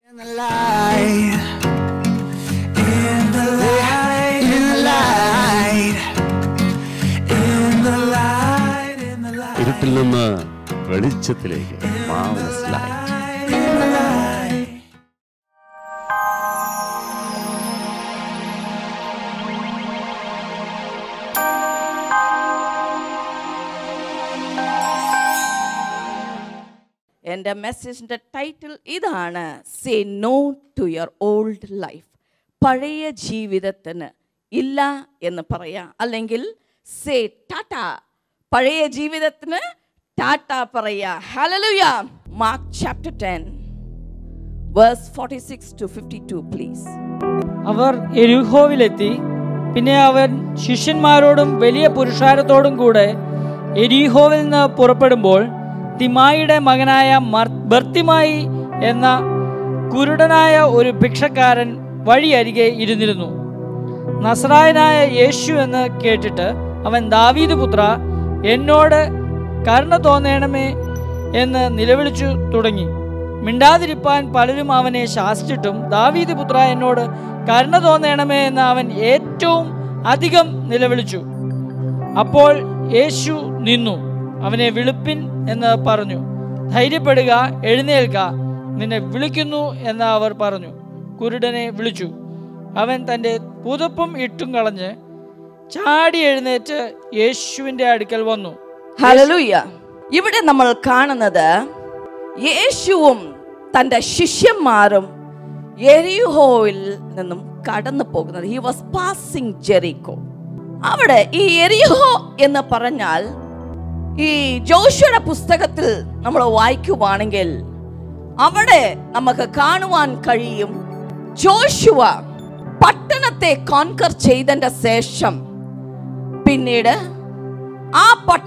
ഇരുട്ടിൽ നിന്ന് വെളിച്ചത്തിലേക്ക്. എൻ്റെ മെസ്സേജിൻ്റെ ടൈറ്റിൽ ഇതാണ്, say no to your old life. പഴയ ജീവിതത്തിന് ഇല്ല എന്ന് പറയാം, അല്ലെങ്കിൽ സേ ടാറ്റ, പഴയ ജീവിതത്തിന് ടാറ്റ പറയാ. Hallelujah. Mark chapter 10 verse 46 to 52 please. അവർ യെരിഹോവിലെത്തി. പിന്നെ അവൻ ശിഷ്യന്മാരോടും വലിയ പുരുഷാരത്തോടും കൂടെ യെരിഹോവിൽ നിന്ന് പുറപ്പെടുമ്പോൾ തിമായിയുടെ മകനായ ബർത്തിമായി എന്ന കുരുടനായ ഒരു ഭിക്ഷക്കാരൻ വഴിയരികെ ഇരുന്നിരുന്നു. നസറായനായ യേശു എന്ന് കേട്ടിട്ട് അവൻ, ദാവീദ് പുത്ര, എന്നോട് കരുണ തോന്നണമേ എന്ന് നിലവിളിച്ചു തുടങ്ങി. മിണ്ടാതിരിപ്പാൻ പലരും അവനെ ശാസിച്ചിട്ടും, ദാവീദ് പുത്ര, എന്നോട് കരുണ തോന്നണമേ എന്ന് അവൻ ഏറ്റവും അധികം നിലവിളിച്ചു. അപ്പോൾ യേശു നിന്നു, അവനെ വിളിപ്പിൻ എന്ന് പറഞ്ഞു. ധൈര്യപ്പെടുക, എഴുന്നേൽക്ക, നിന്നെ വിളിക്കുന്നു എന്ന് അവർ പറഞ്ഞു. കുരുടനെ വിളിച്ചു. അവൻ തൻ്റെ പുതപ്പും ഇട്ടും കളഞ്ഞ് ചാടി എഴുന്നേറ്റ് യേശുവിൻ്റെ അടുക്കൽ വന്നു. ഹല്ലേലൂയ. ഇവിടെ നമ്മൾ കാണുന്നത് യേശുവും തൻ്റെ ശിഷ്യന്മാരും യെരിഹോയിൽ നിന്നും കടന്നു പോകുന്നത്. He was passing Jericho. അവിടെ ഈ യെരിഹോ എന്ന് പറഞ്ഞാൽ, ഈ ജോഷുവയുടെ പുസ്തകത്തിൽ നമ്മൾ വായിക്കുവാണെങ്കിൽ അവിടെ നമുക്ക് കാണുവാൻ കഴിയും, ജോഷുവ പട്ടണത്തെ കോൺകർ ചെയ്തതിന്റെ ശേഷം പിന്നീട് ആ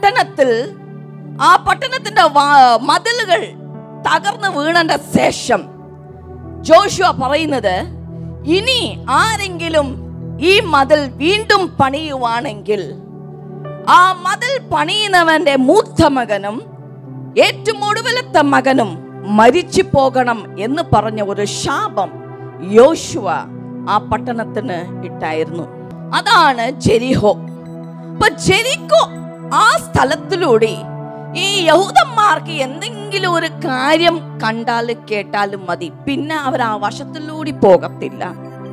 പട്ടണത്തിന്റെ മതിലുകൾ തകർന്നു വീണതിന്റെ ശേഷം ജോഷുവ പറയുന്നത്, ഇനി ആരെങ്കിലും ഈ മതിൽ വീണ്ടും പണിയുവാണെങ്കിൽ ആ മതിൽ പണിയുന്നവന്റെ മൂത്ത മകനും ഏറ്റവും ഒടുവിലത്തെ മകനും മരിച്ചു പോകണം എന്ന് പറഞ്ഞ ഒരു ശാപം യോശുവ ആ പട്ടണത്തിന് ഇട്ടായിരുന്നു. അതാണ് ജെരിഹോ. അപ്പൊ ജെരിക്കോ ആ സ്ഥലത്തിലൂടെ ഈ യഹൂദന്മാർക്ക് എന്തെങ്കിലും ഒരു കാര്യം കണ്ടാലും കേട്ടാലും മതി, പിന്നെ അവർ ആ വശത്തിലൂടെ പോകത്തില്ല.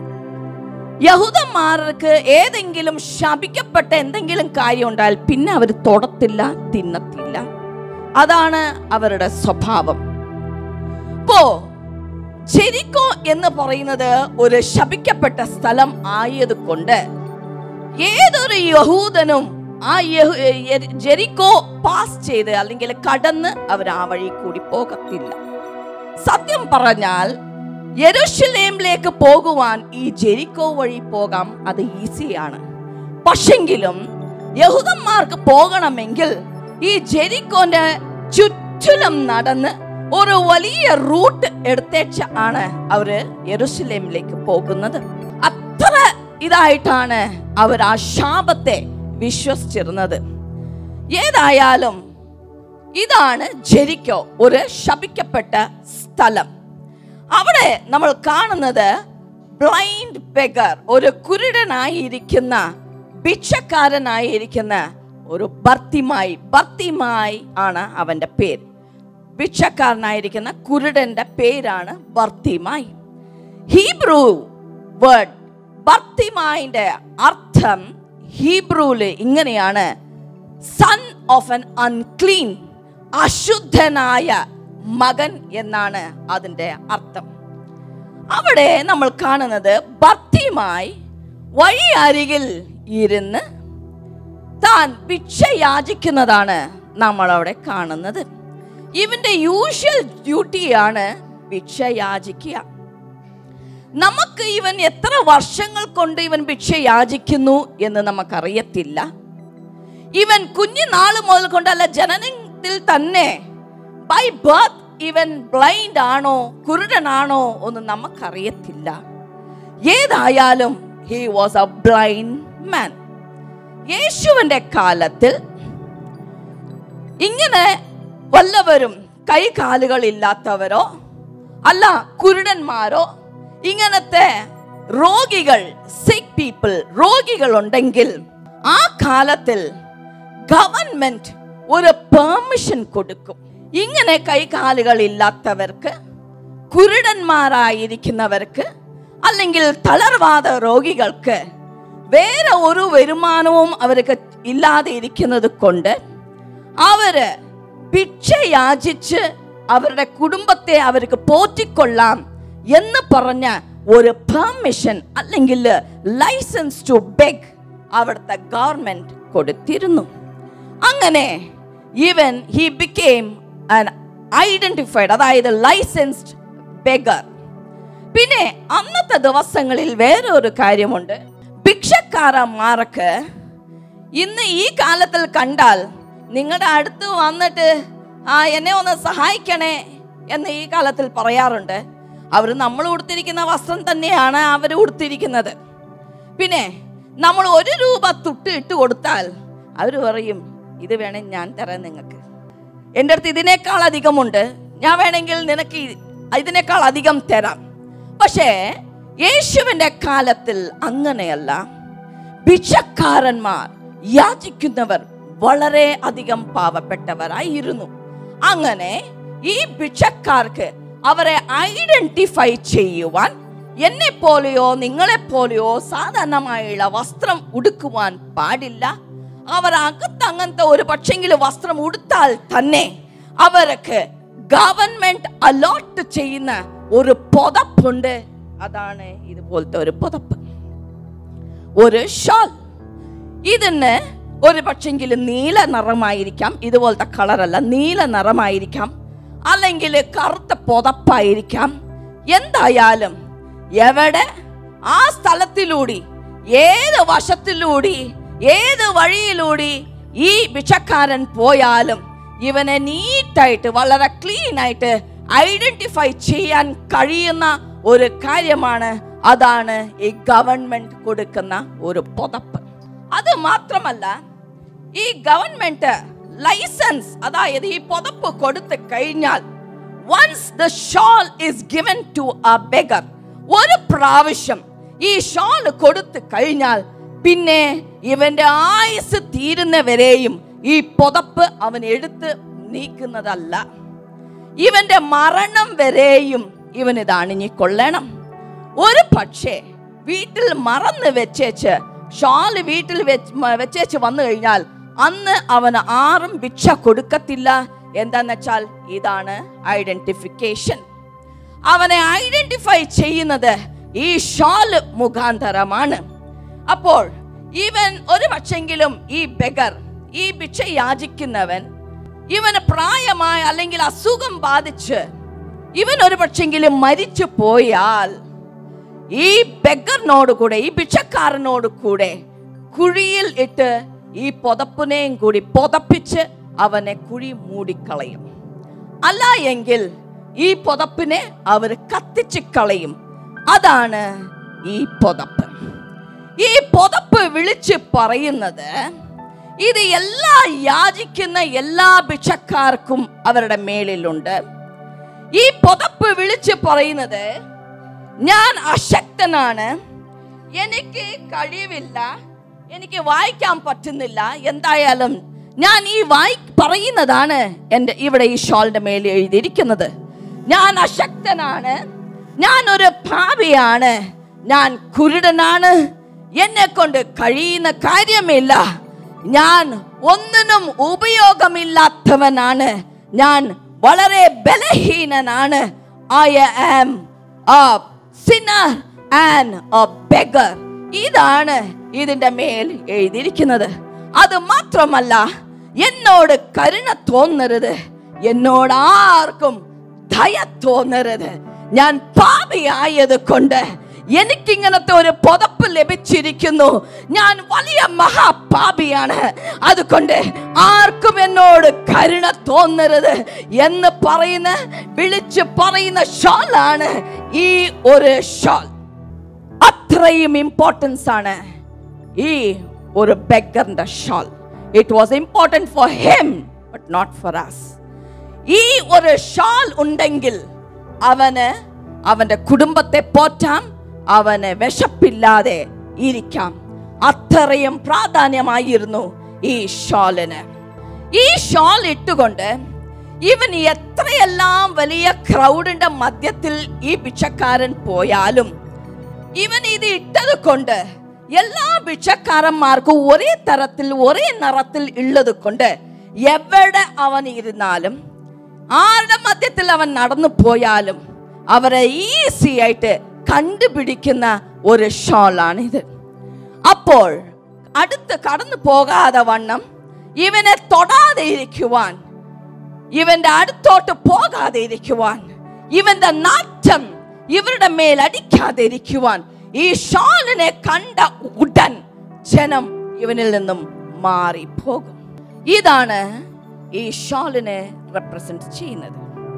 യഹൂദന്മാർക്ക് ഏതെങ്കിലും ശപിക്കപ്പെട്ട എന്തെങ്കിലും കാര്യം ഉണ്ടായാൽ പിന്നെ അവർ തൊടത്തില്ല, തിന്നത്തില്ല. അതാണ് അവരുടെ സ്വഭാവം. ഇപ്പോ ജെരിക്കോ എന്ന് പറയുന്നത് ഒരു ശപിക്കപ്പെട്ട സ്ഥലം ആയതുകൊണ്ട് ഏതൊരു യഹൂദനും ആ ജെരിക്കോ പാസ് ചെയ്ത് അല്ലെങ്കിൽ കടന്ന് അവർ ആ വഴി കൂടി പോകത്തില്ല. സത്യം പറഞ്ഞാൽ യെരൂശലേമിലേക്ക് പോകുവാൻ ഈ ജെരിക്കോ വഴി പോകാം, അത് ഈസിയാണ്. പക്ഷെങ്കിലും യഹൂദന്മാർക്ക് പോകണമെങ്കിൽ ഈ ജെരിക്കോന്റെ ചുറ്റിലും നടന്ന് ഒരു വലിയ റൂട്ട് എടുത്തേച്ച് ആണ് അവര് യെരൂശലേമിലേക്ക് പോകുന്നത്. അത്ര ഇതായിട്ടാണ് അവർ ആ ശാപത്തെ വിശ്വസിച്ചിരുന്നത്. ഏതായാലും ഇതാണ് ജെരിക്കോ, ഒരു ശപിക്കപ്പെട്ട സ്ഥലം. അവിടെ നമ്മൾ കാണുന്നത് ബ്ലൈൻഡ് ബെഗർ, ഒരു കുരുടനായിരിക്കുന്ന ഭിക്ഷക്കാരനായിരിക്കുന്ന ഒരു ബർത്തിമായി ആണ് അവന്റെ പേര്. ഭിക്ഷക്കാരനായിരിക്കുന്ന കുരുടന്റെ പേരാണ് ബർത്തിമായി. ഹീബ്രു വേർഡ് ബർത്തിമായിന്റെ അർത്ഥം ഹീബ്രുവില് ഇങ്ങനെയാണ്, സൺ ഓഫ് ആൻ അൺക്ലീൻ, അശുദ്ധനായ മകൻ എന്നാണ് അതിന്റെ അർത്ഥം. അവിടെ നമ്മൾ കാണുന്നത് ബർത്തിമായി വഴി അരികിൽ ഇരുന്ന് താൻ ഭിക്ഷ യാചിക്കുന്നതാണ് നമ്മൾ അവിടെ കാണുന്നത്. ഇവന്റെ യൂഷ്വൽ ഡ്യൂട്ടിയാണ് ഭിക്ഷ യാചിക്കുക. നമുക്ക് ഇവൻ എത്ര വർഷങ്ങൾ കൊണ്ട് ഇവൻ ഭിക്ഷ യാചിക്കുന്നു എന്ന് നമുക്കറിയത്തില്ല. ഇവൻ കുഞ്ഞുനാൾ മുതൽ കൊണ്ടല്ല, ജനനത്തിൽ തന്നെ ബൈ ബർത്ത് ഇവൻ ബ്ലൈൻഡ് ആണോ കുരുടനാണോ എന്ന് നമുക്കറിയത്തില്ല. ഏതായാലും he was a blind man. യേശുവിന്റെ കാലത്തിൽ ഇങ്ങനെ വല്ലവരും കൈകാലുകൾ ഇല്ലാത്തവരോ അല്ല കുരുടന്മാരോ ഇങ്ങനത്തെ രോഗികൾ, സിക്ക് പീപ്പിൾ, രോഗികൾ ഉണ്ടെങ്കിൽ ആ കാലത്തിൽ ഗവൺമെന്റ് ഒരു പെർമിഷൻ കൊടുക്കും. ഇങ്ങനെ കൈകാലുകൾ ഇല്ലാത്തവർക്ക്, കുരുടന്മാരായിരിക്കുന്നവർക്ക്, അല്ലെങ്കിൽ തളർവാദ രോഗികൾക്ക് വേറെ ഒരു വരുമാനവും അവർക്ക് ഇല്ലാതെ ഇരിക്കുന്നത് കൊണ്ട് അവര് ഭിക്ഷ യാചിച്ച് അവരുടെ കുടുംബത്തെ അവർക്ക് പോറ്റിക്കൊള്ളാം എന്ന് പറഞ്ഞ ഒരു പെർമിഷൻ അല്ലെങ്കിൽ ലൈസൻസ് ടു ബെഗ് അവിടുത്തെ ഗവൺമെന്റ് കൊടുത്തിരുന്നു. അങ്ങനെ even he became an identified, അതായത് ലൈസൻസ്ഡ് ബെഗർ. പിന്നെ അന്നത്തെ ദിവസങ്ങളിൽ വേറെ ഒരു കാര്യമുണ്ട്. ഭിക്ഷക്കാരന്മാർക്ക് ഇന്ന് ഈ കാലത്തിൽ കണ്ടാൽ നിങ്ങളുടെ അടുത്ത് വന്നിട്ട് എന്നെ ഒന്ന് സഹായിക്കണേ എന്ന് ഈ കാലത്തിൽ പറയാറുണ്ട്. അവർ നമ്മൾ ഉടുത്തിരിക്കുന്ന വസ്ത്രം തന്നെയാണ് അവർ ഉടുത്തിരിക്കുന്നത്. പിന്നെ നമ്മൾ 1 രൂപ തുട്ട് ഇട്ട് കൊടുത്താൽ അവർ പറയും, ഇത് വേണേ ഞാൻ തരാം നിങ്ങൾക്ക്, എൻ്റെ അടുത്ത് ഇതിനേക്കാൾ അധികമുണ്ട്, ഞാൻ വേണമെങ്കിൽ നിനക്ക് ഇതിനേക്കാൾ അധികം തരാം. പക്ഷേ യേശുവിൻ്റെ കാലത്തിൽ അങ്ങനെയല്ല. ഭിക്ഷക്കാരന്മാർ, യാചിക്കുന്നവർ വളരെ അധികം പാവപ്പെട്ടവരായിരുന്നു. അങ്ങനെ ഈ ഭിക്ഷക്കാർക്ക് അവരെ ഐഡന്റിഫൈ ചെയ്യുവാൻ എന്നെ പോലെയോ നിങ്ങളെ പോലെയോ സാധാരണമായുള്ള വസ്ത്രം ഉടുക്കുവാൻ പാടില്ല. അവർ അകത്ത് അങ്ങനത്തെ ഒരു പക്ഷെങ്കിലും വസ്ത്രം ഉടുത്താൽ തന്നെ അവർക്ക് ഗവൺമെന്റ് അലോട്ട് ചെയ്യുന്ന ഒരു പുതപ്പുണ്ട്. അതാണ് ഇതുപോലത്തെ ഒരു പുതപ്പ്, ഒരു ഷാൾ. ഇതിന് ഒരു പക്ഷെങ്കിലും നീല നിറമായിരിക്കാം, ഇതുപോലത്തെ കളറല്ല, നീല നിറമായിരിക്കാം, അല്ലെങ്കിൽ കറുത്ത പുതപ്പായിരിക്കാം. എന്തായാലും എവിടെ ആ സ്ഥലത്തിലൂടെ, ഏത് വശത്തിലൂടെ, ഏത് വഴിയിലൂടെ ഈ ഭിക്ഷക്കാരൻ പോയാലും ഇവനെ നീറ്റായിട്ട്, വളരെ ക്ലീൻ ആയിട്ട് ഐഡന്റിഫൈ ചെയ്യാൻ കഴിയുന്ന ഒരു കാര്യമാണ്. അതാണ് ഈ ഗവൺമെന്റ് കൊടുക്കുന്ന ഒരു പുതപ്പ്. അത് മാത്രമല്ല, ഈ ഗവൺമെന്റ് ലൈസൻസ്, അതായത് ഈ പുതപ്പ് കൊടുത്തു കഴിഞ്ഞാൽ, once the shawl is given to a beggar, ഒരു പ്രാവശ്യം ഈ ഷാൾ കൊടുത്തു കഴിഞ്ഞാൽ പിന്നെ ഇവന്റെ ആയുസ് തീരുന്നവരെയും ഈ പുതപ്പ് അവൻ എടുത്ത് നീക്കുന്നതല്ല. ഇവന്റെ മരണം വരെയും ഇവൻ ഇത് അണിഞ്ഞിക്കൊള്ളണം. ഒരു പക്ഷേ വീട്ടിൽ മറന്ന് വെച്ചേച്ച്, ഷാള് വീട്ടിൽ വെച്ചേച്ച് വന്നു കഴിഞ്ഞാൽ അന്ന് അവന് ആരും ഭിക്ഷ കൊടുക്കത്തില്ല. എന്താന്ന് വെച്ചാൽ ഇതാണ് ഐഡന്റിഫിക്കേഷൻ. അവനെ ഐഡന്റിഫൈ ചെയ്യുന്നത് ഈ ഷാൾ മുഖാന്തരമാണ്. അപ്പോൾ ഇവൻ ഒരു പക്ഷെങ്കിലും ഈ ബെഗർ, ഈ ഭിക്ഷ യാചിക്കുന്നവൻ, ഇവന് പ്രായമായി അല്ലെങ്കിൽ അസുഖം ബാധിച്ച് ഇവൻ ഒരു പക്ഷെങ്കിലും മരിച്ചു പോയാൽ ഈ ബെഗറിനോട് കൂടെ, ഈ ഭിക്ഷക്കാരനോട് കൂടെ കുഴിയിൽ ഇട്ട് ഈ പുതപ്പിനെയും കൂടി പുതപ്പിച്ച് അവനെ കുഴി മൂടിക്കളയും. അല്ല എങ്കിൽ ഈ പുതപ്പിനെ അവർ കത്തിച്ച് കളയും. അതാണ് ഈ പുതപ്പ്. ഈ പുതപ്പ് വിളിച്ച് പറയുന്നത് ഇത് എല്ലാ യാചിക്കുന്ന എല്ലാ ഭിക്ഷക്കാർക്കും അവരുടെ മേലിലുണ്ട്. ഈ പുതപ്പ് വിളിച്ച് പറയുന്നത്, ഞാൻ അശക്തനാണ്, എനിക്ക് കഴിവില്ല, എനിക്ക് വായിക്കാൻ പറ്റുന്നില്ല, എന്തായാലും ഞാൻ ഈ പറയുന്നതാണ് എൻ്റെ ഇവിടെ ഈ ഷോളിന്റെ മേൽ എഴുതിയിരിക്കുന്നത്. ഞാൻ അശക്തനാണ്, ഞാൻ ഒരു പാപിയാണ്, ഞാൻ കുരുടനാണ്, എന്നെ കൊണ്ട് കഴിയുന്ന കാര്യമില്ല, ഞാൻ ഒന്നിനും ഉപയോഗമില്ലാത്തവനാണ്, ഞാൻ വളരെ ബലഹീനനാണ്. I am a sinner and a beggar. ഇതാണ് ഇതിന്റെ മേൽ എഴുതിയിരിക്കുന്നത്. അത് മാത്രമല്ല, എന്നോട് കരുണ തോന്നരുത്, എന്നോട് ആർക്കും ദയ തോന്നരുത്. ഞാൻ പാപിയായത് കൊണ്ട് എനിക്കിങ്ങനത്തെ ഒരു പുതപ്പ് ലഭിച്ചിരിക്കുന്നു. ഞാൻ വലിയ മഹാപാപിയാണ്, അതുകൊണ്ട് ആർക്കും എന്നോട് കരുണ തോന്നരുത് എന്ന് വിളിച്ച് പറയുന്ന ഷാളാണ് ഈ ഒരു ഷാൾ. അത്രയും ഇമ്പോർട്ടൻസ് ആണ് ഈ ഒരു ബെഗറിന്റെ shawl. It was important for him but not for us. ഈ ഒരു ഷാൾ ഉണ്ടെങ്കിൽ അവന് അവന്റെ കുടുംബത്തെ പോറ്റാം, അവന് വിശപ്പില്ലാതെ ഇരിക്കാം. അത്രയും പ്രാധാന്യമായിരുന്നു ഈ ഷോളിന്. ഈ ഷോൾ ഇട്ടുകൊണ്ട് ഇവൻ എത്രയെല്ലാം വലിയ ക്രൗഡിന്റെ മധ്യത്തിൽ ഈ ഭിക്ഷക്കാരൻ പോയാലും ഇവൻ ഇത് ഇട്ടത് കൊണ്ട് എല്ലാ ഭിക്ഷക്കാരന്മാർക്കും ഒരേ തരത്തിൽ ഒരേ നിറത്തിൽ ഉള്ളത് കൊണ്ട് എവിടെ അവൻ ഇരുന്നാലും ആരുടെ മധ്യത്തിൽ അവൻ നടന്നു പോയാലും അവരെ ഈസി ആയിട്ട് കണ്ടുപിടിക്കുന്ന ഒരു ഷോളാണിത്. അപ്പോൾ അടുത്ത് കടന്നു പോകാതെ വണ്ണം, ഇവനെ തൊടാതെ ഇരിക്കുവാൻ, ഇവന്റെ അടുത്തോട്ട് പോകാതെ ഇരിക്കുവാൻ, ഇവന്റെ നാറ്റം ഇവരുടെ മേൽ അടിക്കാതെ ഇരിക്കുവാൻ ഈ ഷോളിനെ കണ്ട ഉടൻ ജനം ഇവനിൽ നിന്നും മാറിപ്പോകും. ഇതാണ് ഈ ഷോളിനെ റെപ്രസെന്റ് ചെയ്യുന്നത്.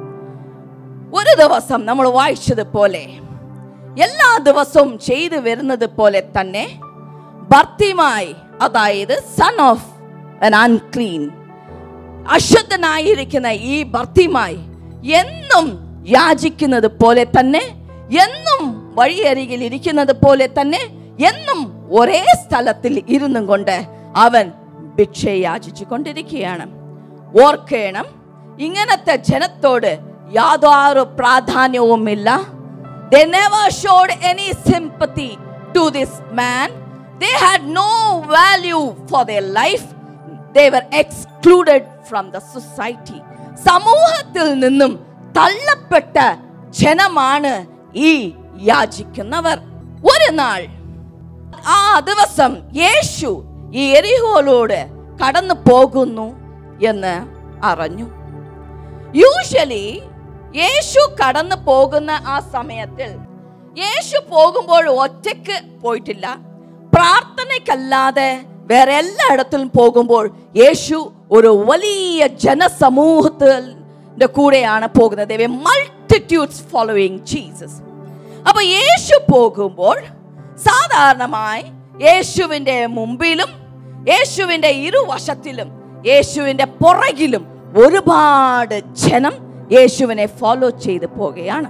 ഒരു ദിവസം നമ്മൾ വായിച്ചതുപോലെ എല്ലാ ദിവസവും ചെയ്തു വരുന്നത് പോലെ തന്നെ ബർത്തിമായി, അതായത് സൺ ഓഫ് an unclean, അശുദ്ധനായിരിക്കുന്ന ഈ ബർത്തിമായി എന്നും യാചിക്കുന്നത് പോലെ തന്നെ, എന്നും വഴിയരികിൽ ഇരിക്കുന്നത് പോലെ തന്നെ, എന്നും ഒരേ സ്ഥലത്തിൽ ഇരുന്നും കൊണ്ട് അവൻ ഭിക്ഷ യാചിച്ചു കൊണ്ടിരിക്കുകയാണ്. ഓർക്കണം, ഇങ്ങനത്തെ ജനത്തോട് യാതൊരു പ്രാധാന്യവുമില്ല. They never showed any sympathy to this man. They had no value for their life. They were excluded from the society. സമൂഹത്തിൽ നിന്നും തള്ളപ്പെട്ട ജനമാണ് ഈ യാചിക്കുന്നവർ. ഒരു നാൾ ആ ദിവസം യേശു ഈ എരിഹോയിലൂടെ കടന്നു പോകുന്നു എന്ന് അറിഞ്ഞു. യൂഷ്വലി യേശു കടന്നു പോകുന്ന ആ സമയത്തിൽ യേശു പോകുമ്പോൾ ഒറ്റയ്ക്ക് പോയിട്ടില്ല. പ്രാർത്ഥനയ്ക്കല്ലാതെ വേറെ എല്ലായിടത്തിലും പോകുമ്പോൾ യേശു ഒരു വലിയ ജനസമൂഹത്തിന്റെ കൂടെയാണ് പോകുന്നത്. There were multitudes following Jesus. അപ്പൊ യേശു പോകുമ്പോൾ സാധാരണമായി യേശുവിന്റെ മുമ്പിലും യേശുവിന്റെ ഇരുവശത്തിലും യേശുവിന്റെ പുറകിലും ഒരുപാട് ജനം യേശുവിനെ ഫോളോ ചെയ്ത് പോകുകയാണ്.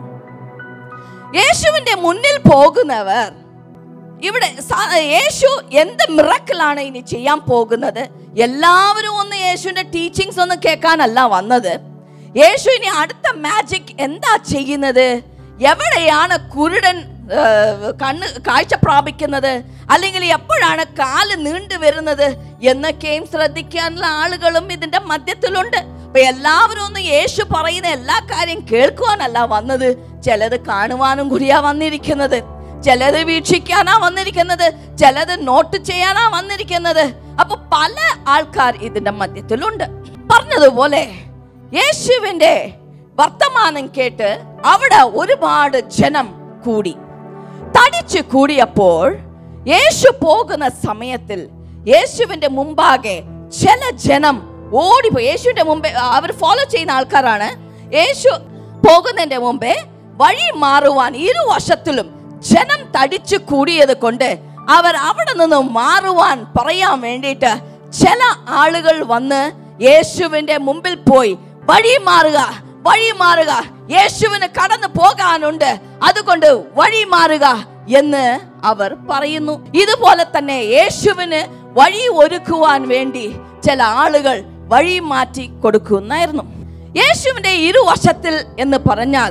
യേശുവിന്റെ മുന്നിൽ പോകുന്നവർ, ഇവിടെ യേശു എന്ത് മിറക്കിളാണ് ഇനി ചെയ്യാൻ പോകുന്നത്? എല്ലാവരും ഒന്ന് യേശുവിന്റെ ടീച്ചിങ്സ് ഒന്നും കേൾക്കാനല്ല വന്നത്. യേശു ഇനി അടുത്ത മാജിക് എന്താ ചെയ്യുന്നത്? എവിടെയാണ് കുരുടൻ കണ്ണ് കാഴ്ച പ്രാപിക്കുന്നത്, അല്ലെങ്കിൽ എപ്പോഴാണ് കാല് നീണ്ടു വരുന്നത് എന്നൊക്കെയും ശ്രദ്ധിക്കാനുള്ള ആളുകളും ഇതിന്റെ മധ്യത്തിലുണ്ട്. അപ്പൊ എല്ലാവരും ഒന്ന് യേശു പറയുന്ന എല്ലാ കാര്യം കേൾക്കുവാനല്ല വന്നത്. ചിലത് കാണുവാനും കൂടിയാ വന്നിരിക്കുന്നത്, ചിലത് വീക്ഷിക്കാനാ വന്നിരിക്കുന്നത്, ചിലത് നോട്ട് ചെയ്യാനാ വന്നിരിക്കുന്നത്. അപ്പൊ പല ആൾക്കാർ ഇതിന്റെ മധ്യത്തിലുണ്ട്. പറഞ്ഞതുപോലെ യേശുവിന്റെ വർത്തമാനം കേട്ട് അവിടെ ഒരുപാട് ജനം കൂടി. തടിച്ചു കൂടിയപ്പോൾ യേശു പോകുന്ന സമയത്തിൽ യേശുവിന്റെ മുമ്പാകെ ചില ജനം ഓടിപ്പോയി. യേശുവിന്റെ മുമ്പേ അവർ ഫോളോ ചെയ്യുന്ന ആൾക്കാരാണ്. യേശു പോകുന്നതിന്റെ മുമ്പേ വഴി മാറുവാൻ ഇരുവശത്തിലും ജനം തടിച്ചു കൂടിയത് കൊണ്ട് അവർ അവിടെ നിന്ന് മാറുവാൻ പറയാൻ വേണ്ടിയിട്ട് ചില ആളുകൾ വന്ന് യേശുവിന്റെ മുമ്പിൽ പോയി, വഴി മാറുക, വഴി മാറുക, യേശുവിന് കടന്നു പോകാനുണ്ട്, അതുകൊണ്ട് വഴി മാറുക എന്ന് അവർ പറയുന്നു. ഇതുപോലെ തന്നെ യേശുവിന് വഴി ഒരുക്കുവാൻ വേണ്ടി ചില ആളുകൾ വഴി മാറ്റി കൊടുക്കുന്നായിരുന്നു. യേശുവിന്റെ ഇരുവശത്തിൽ എന്ന് പറഞ്ഞാൽ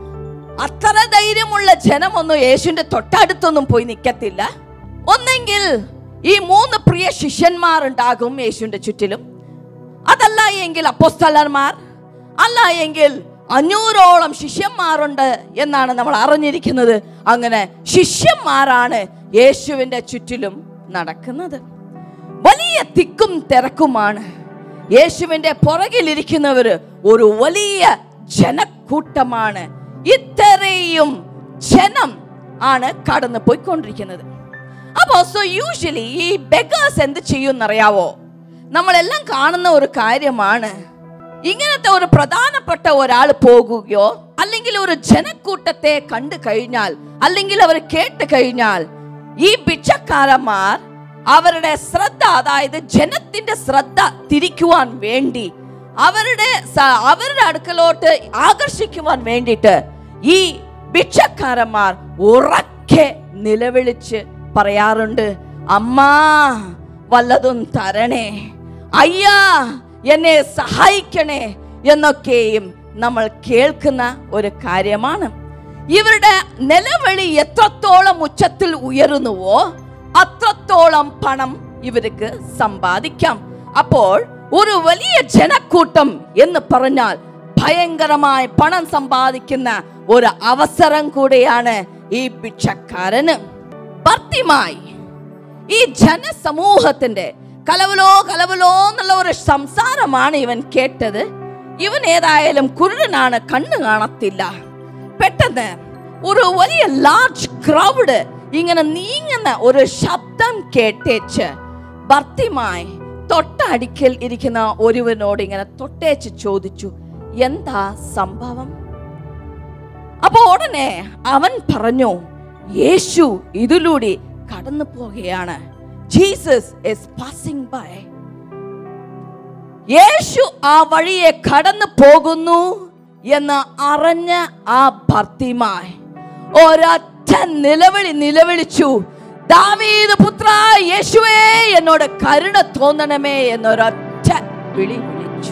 അത്ര ധൈര്യമുള്ള ജനമൊന്നും യേശുവിന്റെ തൊട്ടടുത്തൊന്നും പോയി നിൽക്കത്തില്ല. ഒന്നെങ്കിൽ ഈ 3 പ്രിയ ശിഷ്യന്മാർ ഉണ്ടാകും യേശുവിന്റെ ചുറ്റിലും, അതല്ല എങ്കിൽ അപ്പോസ്തലന്മാർ, അല്ല എങ്കിൽ 500ഓളം ശിഷ്യന്മാരുണ്ട് എന്നാണ് നമ്മൾ അറിഞ്ഞിരിക്കുന്നത്. അങ്ങനെ ശിഷ്യന്മാരാണ് യേശുവിന്റെ ചുറ്റിലും നടക്കുന്നത്. വലിയ തിക്കും തിരക്കുമാണ്. യേശുവിന്റെ പുറകിലിരിക്കുന്നവര് ഒരു വലിയ ജനക്കൂട്ടമാണ്. ഇത്രയും ജനം ആണ് കടന്നു പോയിക്കൊണ്ടിരിക്കുന്നത്. അപ്പോ യൂഷ്വലി ഈ ബെഗേഴ്സ് എന്ത് ചെയ്യുമെന്നറിയാവോ? നമ്മളെല്ലാം കാണുന്ന ഒരു കാര്യമാണ്. ഇങ്ങനത്തെ ഒരു പ്രധാനപ്പെട്ട ഒരാൾ പോകുകയോ അല്ലെങ്കിൽ ഒരു ജനക്കൂട്ടത്തെ കണ്ടു കഴിഞ്ഞാൽ അല്ലെങ്കിൽ അവർ കേട്ട് കഴിഞ്ഞാൽ ഈ ഭിക്ഷക്കാരന്മാർ അവരുടെ ശ്രദ്ധ, അതായത് ജനത്തിന്റെ ശ്രദ്ധ തിരിക്കുവാൻ വേണ്ടി അവരുടെ അടുക്കലോട്ട് ആകർഷിക്കുവാൻ വേണ്ടിയിട്ട് ഈ ഭിക്ഷക്കാരന്മാർ ഉറക്കെ നിലവിളിച്ച് പറയാറുണ്ട്, അമ്മാ വല്ലതും തരണേ, അയ്യാ എന്നെ സഹായിക്കണേ എന്നൊക്കെയും നമ്മൾ കേൾക്കുന്ന ഒരു കാര്യമാണ്. ഇവരുടെ നിലവിളി എത്രത്തോളം ഉച്ചത്തിൽ ഉയരുന്നുവോ അത്രത്തോളം പണം ഇവർക്ക് സമ്പാദിക്കാം. അപ്പോൾ ഒരു വലിയ ജനക്കൂട്ടം എന്ന് പറഞ്ഞാൽ ഭയങ്കരമായി പണം സമ്പാദിക്കുന്ന ഒരു അവസരം കൂടെയാണ് ഈ ഭിക്ഷക്കാരന്. ഭർത്തിമായി ഈ ജനസമൂഹത്തിന്റെ കലവലോ കലവലോ എന്നുള്ള ഒരു സംസാരമാണ് ഇവൻ കേട്ടത്. ഇവൻ ഏതായാലും കുരുടനാണ്, കണ്ണു കാണത്തില്ല. പെട്ടെന്ന് ഒരു വലിയ ലാർജ് ക്രൗഡ് ഇങ്ങനെ നീങ്ങുന്ന ഒരു ശബ്ദം കേട്ടേച്ച് ഭർത്തിമായി തൊട്ടടുക്കൽ ഇരിക്കുന്ന ഒരുവനോട് ഇങ്ങനെ തൊട്ടേച്ച് ചോദിച്ചു, എന്താ സംഭവം? അപ്പൊ ഉടനെ അവൻ പറഞ്ഞു, യേശു ഇതിലൂടെ കടന്നു പോകുകയാണ്. Jesus is passing by. യേശു ആ വഴിയെ കടന്നു പോകുന്നു എന്ന് അറിഞ്ഞ ആ ഭർത്തിമായി ഒരൊറ്റ നിലവിളിച്ചു, ദാവീദ് പുത്ര യേശുവേ എന്നോട് കരുണ തോന്നണമേ എന്നൊരൊറ്റ വിളിച്ചു.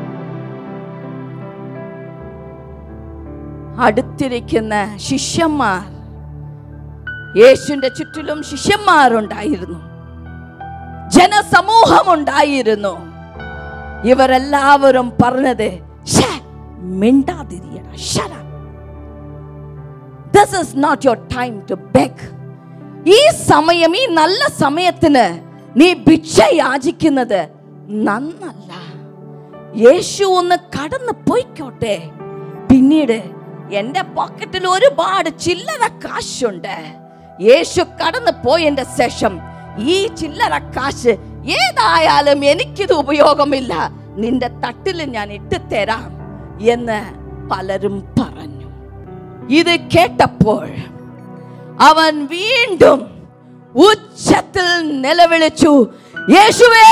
അടുത്തിരിക്കുന്ന ശിഷ്യന്മാർ, യേശുവിന്റെ ചുറ്റിലും ശിഷ്യന്മാരുണ്ടായിരുന്നു, ജനസമൂഹം ഉണ്ടായിരുന്നു. ഇവരെല്ലാവരും പറഞ്ഞത്, മിണ്ടാതിരിയടാ, shut up. This is not your time to beg. ഈ സമയം, ഈ നല്ല സമയത്തിന് നീ ഭിക്ഷ യാചിക്കുന്നത് നന്നല്ല. യേശു ഒന്ന് കടന്നു പോയിക്കോട്ടെ. പിന്നീട് എന്റെ പോക്കറ്റിൽ ഒരുപാട് ചില്ലറ കാശുണ്ട്. യേശു കടന്നു പോയതിന്റെ ശേഷം ഈ ചില്ലറ കാശ് ഏതായാലും എനിക്കിത് ഉപയോഗമില്ല, നിന്റെ തട്ടിൽ ഞാൻ ഇട്ട് തരാം എന്ന് പലരും പറഞ്ഞു. ഇത് കേട്ടപ്പോൾ അവൻ വീണ്ടും ഉച്ചത്തിൽ നിലവിളിച്ചു, യേശുവേ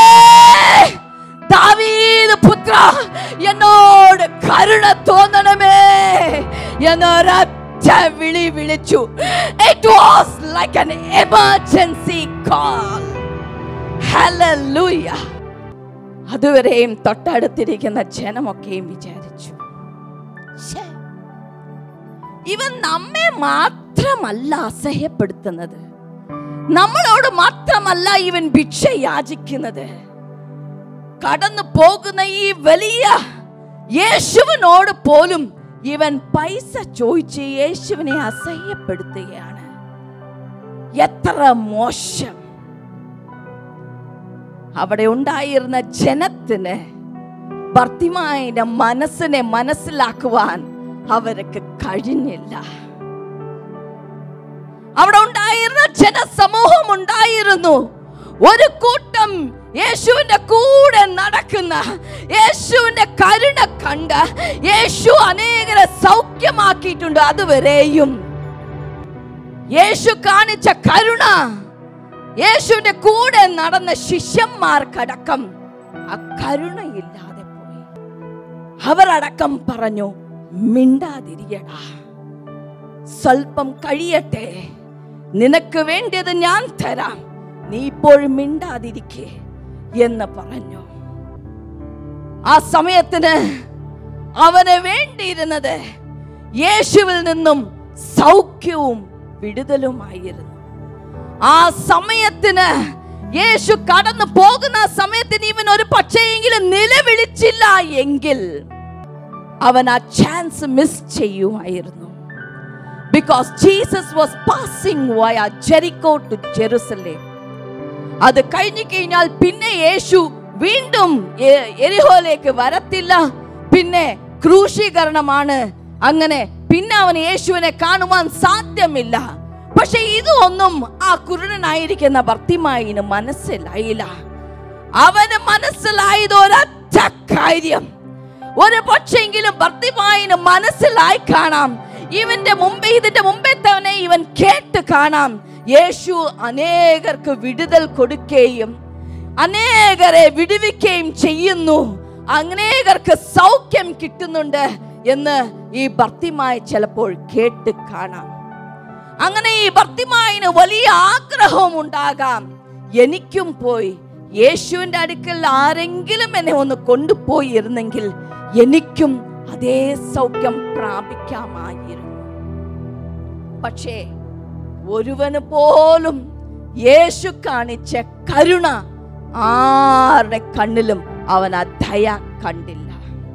ദാവീദ് പുത്ര എന്നോട് കരുണ തോന്നണമേ എന്നൊരൊറ്റ വിളിച്ചു. It was like an emergency call. Hallelujah. അതുവരെയും തൊട്ടടുത്തിരിക്കുന്ന ജനമൊക്കെയും വിചാരിച്ചു, ഇവൻ നമ്മെ മാത്രമല്ല അസഹ്യപ്പെടുത്തുന്നത്, നമ്മളോട് മാത്രമല്ല ഇവൻ ഭിക്ഷ യാചിക്കുന്നത്, കടന്നു പോകുന്ന ഈ വലിയ യേശുവിനോട് പോലും ഇവൻ പൈസ ചോദിച്ച് യേശുവിനെ അസഹ്യപ്പെടുത്തുകയാണ്. എത്ര മോശം! അവിടെ ഉണ്ടായിരുന്ന ജനത്തിന് ഭർത്തിമായിന്റെ മനസ്സിനെ മനസ്സിലാക്കുവാൻ അവർക്ക് കഴിഞ്ഞില്ല. അവിടെ ഉണ്ടായിരുന്ന ജനസമൂഹം ഉണ്ടായിരുന്നു, ഒരു കൂട്ടം യേശുവിന്റെ കൂടെ നടക്കുന്ന, യേശുവിന്റെ കരുണ കണ്ട് യേശു അനേകരെ സൗഖ്യമാക്കിയിട്ടുണ്ട്. അതുവരെയും യേശു കാണിച്ച കരുണ യേശുവിന്റെ കൂടെ നടന്ന ശിഷ്യന്മാർക്കടക്കം ആ കരുണയില്ലാതെ പോയി. അവരടക്കം പറഞ്ഞു, മിണ്ടാതിരിയടാ, സ്വൽപ്പം കഴിയട്ടെ, നിനക്ക് വേണ്ടിയത് ഞാൻ തരാം, നീ ഇപ്പോഴും മിണ്ടാതിരിക്കേ എന്ന് പറഞ്ഞു. ആ സമയത്തിന് അവന് വേണ്ടിയിരുന്നത് യേശുവിൽ നിന്നും സൗഖ്യവും വിടുതലുമായിരുന്നു. ആ സമയത്തിന് യേശു കടന്നു പോകുന്ന സമയത്തിന് ഇവൻ ഒരു പക്ഷേയെങ്കിലും നിലവിളിച്ചില്ല എങ്കിൽ അവൻ ആ ചാൻസ് മിസ് ചെയ്യുമായിരുന്നു. Because Jesus was passing via Jericho to Jerusalem. അത് കഴിഞ്ഞു കഴിഞ്ഞാൽ പിന്നെ യേശു വീണ്ടും യെരിഹോയിലേക്ക് വരത്തില്ല. പിന്നെ ക്രൂശീകരണമാണ്. അങ്ങനെ പിന്നെ അവൻ യേശുവിനെ കാണുവാൻ സാധ്യമില്ല. പക്ഷെ ഇതൊന്നും ആ കുരുടനായിരിക്കുന്ന ഭർത്തിമായിന് മനസ്സിലായില്ല. അവന് മനസ്സിലായത് ഒരൊറ്റ കാര്യം, ഒരു പക്ഷെങ്കിലും ഭർത്തിമായിന് മനസ്സിലായി കാണാം, ഇതിന്റെ മുമ്പേ തന്നെ ഇവൻ കേട്ട് കാണാം, യേശു അനേകർക്ക് വിടുതൽ കൊടുക്കുകയും അനേകരെ വിടുവിക്കുകയും ചെയ്യുന്നു, അനേകർക്ക് സൗഖ്യം കിട്ടുന്നുണ്ട് എന്ന് ഈ ബർത്തിമായി ചിലപ്പോൾ കേട്ട് കാണാം. അങ്ങനെ ഈ ബർത്തിമായിന് വലിയ ആഗ്രഹം ഉണ്ടാകാം, എനിക്കും പോയി യേശുവിന്റെ അടുക്കൽ ആരെങ്കിലും എന്നെ ഒന്ന് കൊണ്ടുപോയിരുന്നെങ്കിൽ എനിക്കും അതേ സൗഖ്യം പ്രാപിക്കാമായിരുന്നു. പക്ഷേ ഒരുവന് പോലും യേശു കാണിച്ച കരുണ ആരുടെ കണ്ണിലും അവൻ ആ ദയ കണ്ടില്ല.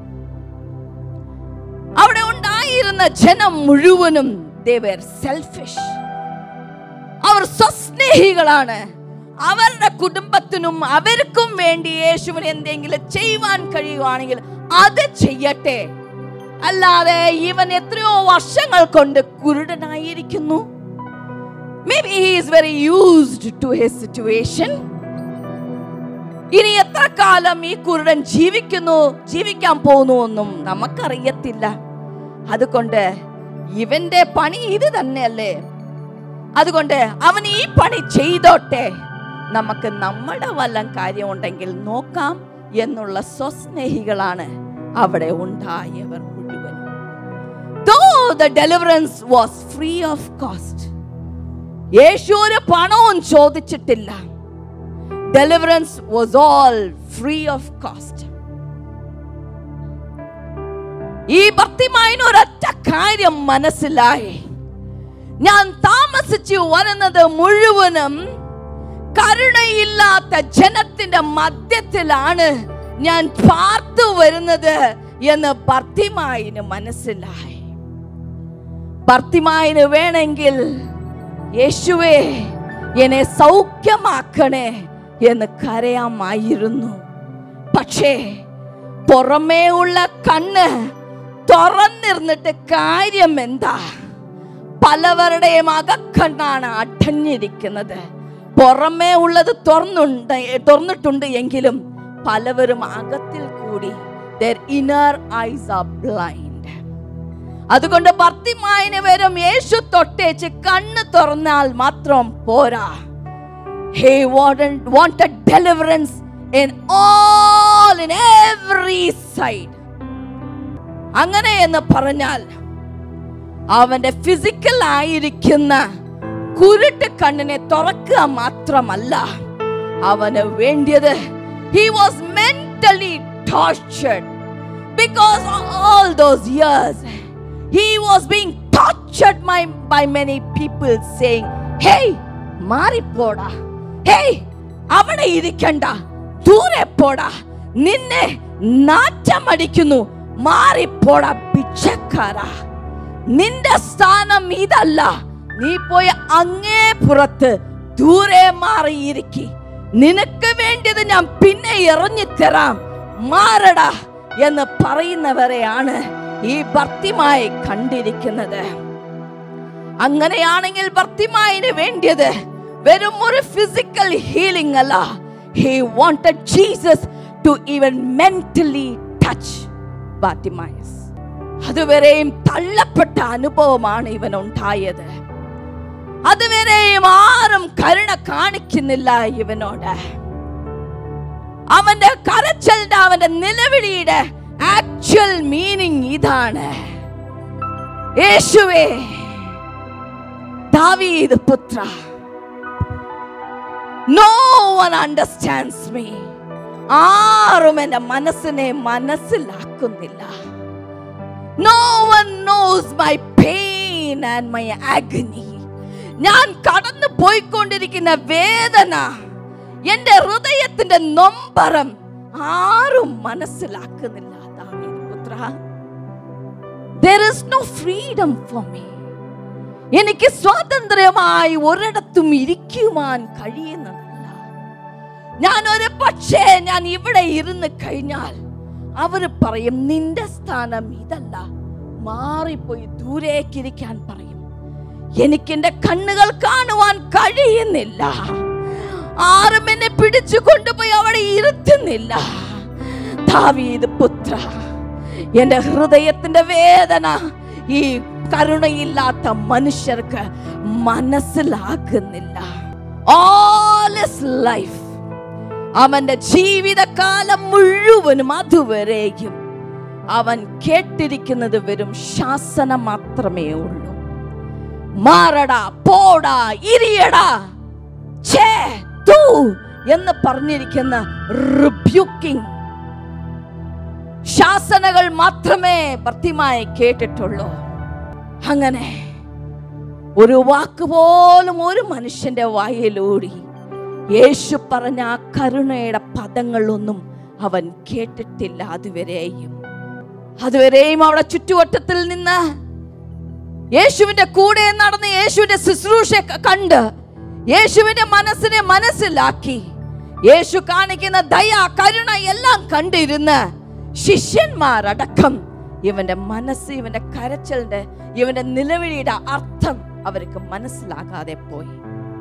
അവിടെ ഉണ്ടായിരുന്ന ജനം മുഴുവനും they were selfish. അവർ സ്വസ്നേഹികളാണ്. അവരുടെ കുടുംബത്തിനും അവർക്കും വേണ്ടി യേശുവിന് എന്തെങ്കിലും ചെയ്യുവാൻ കഴിയുവാണെങ്കിൽ അത് ചെയ്യട്ടെ, അല്ലാതെ ഇവൻ എത്രയോ വർഷങ്ങൾ കൊണ്ട് കുരുടനായിരിക്കുന്നു. Maybe he is very used to his situation. ഇനി എത്ര കാലം ഈ കുരുടൻ ജീവിക്കാൻ പോകുന്നു എന്നും നമുക്കറിയത്തില്ല. അതുകൊണ്ട് ഇവന്റെ പണി ഇത് തന്നെയല്ലേ, അതുകൊണ്ട് അവൻ ഈ പണി ചെയ്തോട്ടെ, നമുക്ക് നമ്മുടെ വല്ല കാര്യമുണ്ടെങ്കിൽ നോക്കാം എന്നുള്ള സ്വസ്നേഹികളാണ് അവിടെ ഉണ്ടായവർ മുഴുവനും. Though the deliverance was free of cost, യേശു ഒരു പണവും ചോദിച്ചിട്ടില്ല. Deliverance was all free of cost. ഈ ബർത്തിമായിന് ഒരൊറ്റ കാര്യം മനസ്സിലായി, ഞാൻ താമസിച്ചു വരുന്നത് മുഴുവനും കരുണയില്ലാത്ത ജനത്തിന്റെ മധ്യത്തിലാണ് ഞാൻ പാർത്തു വരുന്നത് എന്ന് ബർത്തിമായിന് മനസ്സിലായി. ബർത്തിമായിന് വേണമെങ്കിൽ യേശുവേ എന്നെ സൗഖ്യമാക്കണേ എന്ന് കരയാമായിരുന്നു. പക്ഷേ പുറമേ ഉള്ള കണ്ണ് തുറന്നിരുന്നിട്ട് കാര്യം എന്താ? പലവരുടെയും അകക്കണ്ണാണ് അടഞ്ഞിരിക്കുന്നത്. പുറമേ ഉള്ളത് തുറന്നിട്ടുണ്ട് എങ്കിലും പലവരും അകത്തിൽ കൂടി their inner eyes are blind. അതുകൊണ്ട് ബർത്തിമായിന് വരും യേശു തൊട്ടേച്ച് കണ്ണ് തുറന്നാൽ മാത്രം പോരാ. He wanted deliverance in every side. അങ്ങനെ എന്ന് പറഞ്ഞാൽ അവന്റെ ഫിസിക്കൽ ആയിരിക്കുന്ന കുരുട്ട് കണ്ണിനെ തുറക്കുക മാത്രമല്ല, അവന് വേണ്ടിയത് he was mentally tortured because all those years he was being tortured by many people saying, hey മാറിപ്പോടാ, hey അവിടെ ഇരിക്കണ്ട, ദൂരെ പോടാ, നിന്നെ നാറ്റമടിക്കുന്നു, മാറിപ്പോടാ ഭിക്ഷക്കാരാ, നിന്റെ സ്ഥാനം ഇതല്ല, നീ പോയി അങ്ങേ പുറത്ത് ദൂരെ മാറിയിരിക്കി, നിനക്ക് വേണ്ടിയത് ഞാൻ പിന്നെ എറിഞ്ഞുതരാം, മാറടാ എന്ന് പറയുന്നവരെയാണ് ഈ ബർത്തിമായി കണ്ടിരിക്കുന്നത്. അങ്ങനെയാണെങ്കിൽ ബർത്തിമായിന് വേണ്ടിയത് വെറും ഒരു ഫിസിക്കൽ ഹീലിംഗ് അല്ല. He wanted Jesus to even mentally touch Bartimaeus. അതുവരെയും തള്ളപ്പെട്ട അനുഭവമാണ് ഇവൻ ഉണ്ടായത്. അതുവരെയും ആരും കരുണ കാണിക്കുന്നില്ല ഇവനോട്. അവന്റെ കരച്ചിലിന്റെ, അവന്റെ നിലവിളിയുടെ ആക്ച്വൽ മീനിങ് ഇതാണ്: യേശുവേ, ദാവീദ് പുത്ര, no one understands me. ആരും എന്റെ മനസ്സിനെ മനസ്സിലാക്കുന്നില്ല. No one knows my pain and my agony. ഞാൻ കടന്നു പോയിക്കൊണ്ടിരിക്കുന്ന വേദന, എന്റെ ഹൃദയത്തിന്റെ നൊമ്പരം ആരും മനസ്സിലാക്കുന്നില്ല. ദാവീദ് പുത്ര, there is no freedom for me. എനിക്ക് സ്വാതന്ത്ര്യമായി ഒരിടത്തും ഇരിക്കുവാൻ കഴിയുന്നതല്ല. ഞാൻ ഒരു പക്ഷേ ഞാൻ ഇവിടെ ഇരുന്ന് കഴിഞ്ഞാൽ അവര് പറയും, നിന്റെ സ്ഥാനം ഇതല്ല, മാറിപ്പോയി ദൂരേക്കിരിക്കാൻ പറയും. എനിക്കെന്റെ കണ്ണുകൾ കാണുവാൻ കഴിയുന്നില്ല. ആരും എന്നെ പിടിച്ചു കൊണ്ടുപോയി അവിടെ ഇരുത്തുന്നില്ല. ദാവീദ് പുത്ര, എന്റെ ഹൃദയത്തിന്റെ വേദന ഈ കരുണയില്ലാത്ത മനുഷ്യർക്ക് മനസ്സിലാകുന്നില്ല. All his life, അവന്റെ ജീവിതകാലം മുഴുവനും അതുവരെയും അവൻ കേട്ടിരിക്കുന്നത് വെറും ശാസനം മാത്രമേ ഉള്ളൂ. മാറടാ, പോടാ, ഇരിയടാ, ഛേ, തൂ എന്ന് പറഞ്ഞിരിക്കുന്ന റിബ്യൂക്കിംഗ് ശാസനകൾ മാത്രമേ ഭർത്തിമായി കേട്ടിട്ടുള്ളൂ. അങ്ങനെ ഒരു വാക്ക് പോലും ഒരു മനുഷ്യന്റെ വായിലൂടി യേശു പറഞ്ഞ ആ കരുണയുടെ പദങ്ങളൊന്നും അവൻ കേട്ടിട്ടില്ല. അതുവരെയും അവിടെ ചുറ്റുവട്ടത്തിൽ നിന്ന് യേശുവിന്റെ കൂടെ നടന്ന് യേശുവിന്റെ ശുശ്രൂഷ കണ്ട് യേശുവിന്റെ മനസ്സിനെ മനസ്സിലാക്കി യേശു കാണിക്കുന്ന ദയ, കരുണ എല്ലാം കണ്ടിരുന്ന് ശിഷ്യന്മാരടക്കം ഇവന്റെ മനസ്സ്, ഇവന്റെ കരച്ചിലിന്റെ, ഇവന്റെ നിലവിളിയുടെ അർത്ഥം അവർക്ക് മനസ്സിലാകാതെ പോയി.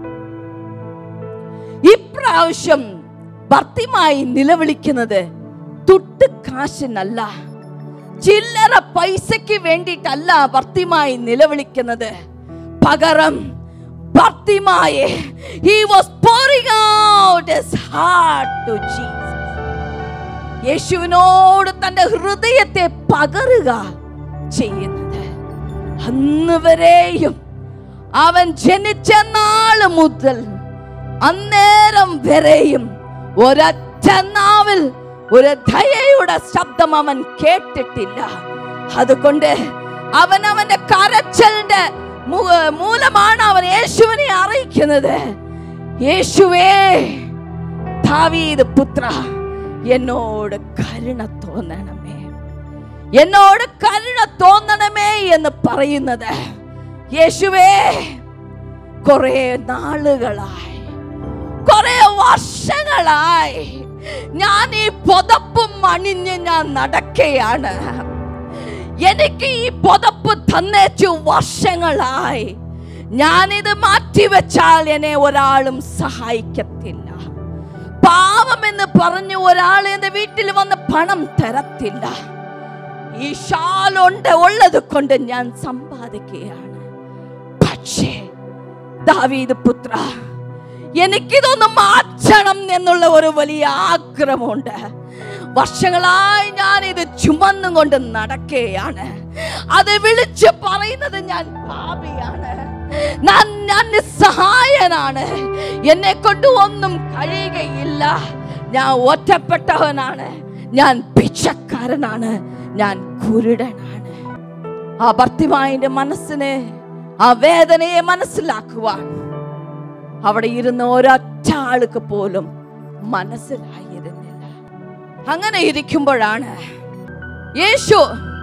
ഇപ്രാവശ്യം ഭർത്തിമായി നിലവിളിക്കുന്നത് തുട്ട് കാശിനല്ല, ചില്ലറ പൈസയ്ക്ക് വേണ്ടിയിട്ടല്ല ഭർത്തിമായി നിലവിളിക്കുന്നത്. പകരം ഭർത്തിമായി he was pouring out his heart to Jesus. യേശുവിനോട് തന്റെ ഹൃദയത്തെ പകരുക ചെയ്യുന്നത്. അന്ന് വരെയും അവൻ ജനിച്ച നാൾ മുതൽ അന്നേരം വരെയും ഒരൊറ്റ നാവിൽ ഒരു ദയയുടെ ശബ്ദം അവൻ കേട്ടിട്ടില്ല. അതുകൊണ്ട് അവൻ അവന്റെ കരച്ചിലിന്റെ മൂലമാണ് അവൻ യേശുവിനെ അറിയിക്കുന്നത്. യേശുവേ, ദാവീദ് പുത്ര, എന്നോട് കരുണ തോന്നണമേ, എന്നോട് കരുണ തോന്നണമേ എന്ന് പറയുന്നത്. യേശുവേ, കുറെ നാളുകളായി, കുറെ വർഷങ്ങളായി ഞാൻ ഈ പുതപ്പും അണിഞ്ഞ് ഞാൻ നടക്കുകയാണ്. എനിക്ക് ഈ പുതപ്പ് തന്നേച്ചു വർഷങ്ങളായി. ഞാനിത് മാറ്റിവെച്ചാൽ എന്നെ ഒരാളും സഹായിക്കത്തില്ല. പാവമെന്ന് പറഞ്ഞു ഒരാൾ എന്റെ വീട്ടിൽ വന്ന് പണം തരത്തില്ല. ഈ ഷാലുണ്ട്, ഉള്ളത് കൊണ്ട് ഞാൻ സമ്പാദിക്കുകയാണ്. പക്ഷേ ദാവീദ് പുത്ര, എനിക്കിതൊന്ന് മാറ്റണം എന്നുള്ള ഒരു വലിയ ആഗ്രഹമുണ്ട്. വർഷങ്ങളായി ഞാൻ ഇത് ചുമന്നും കൊണ്ട് നടക്കുകയാണ്. അത് വിളിച്ചു പറയുന്നത് ഞാൻ പാപിയാണ്, ഞാൻ നിസ്സഹായനാണ്, എന്നെ കൊണ്ട് ഒന്നും കഴിയുകയില്ല, ഞാൻ ഒറ്റപ്പെട്ടവനാണ്, ഞാൻ ഭിക്ഷക്കാരനാണ്, ഞാൻ കുരുടനാണ്. ആ ഭർത്തിമായിന്റെ മനസ്സിനെ, ആ വേദനയെ മനസ്സിലാക്കുവാൻ അവിടെ ഇരുന്ന ഒരൊറ്റ ആൾക്ക് പോലും മനസ്സിലായിരുന്നില്ല. അങ്ങനെ ഇരിക്കുമ്പോഴാണ് യേശു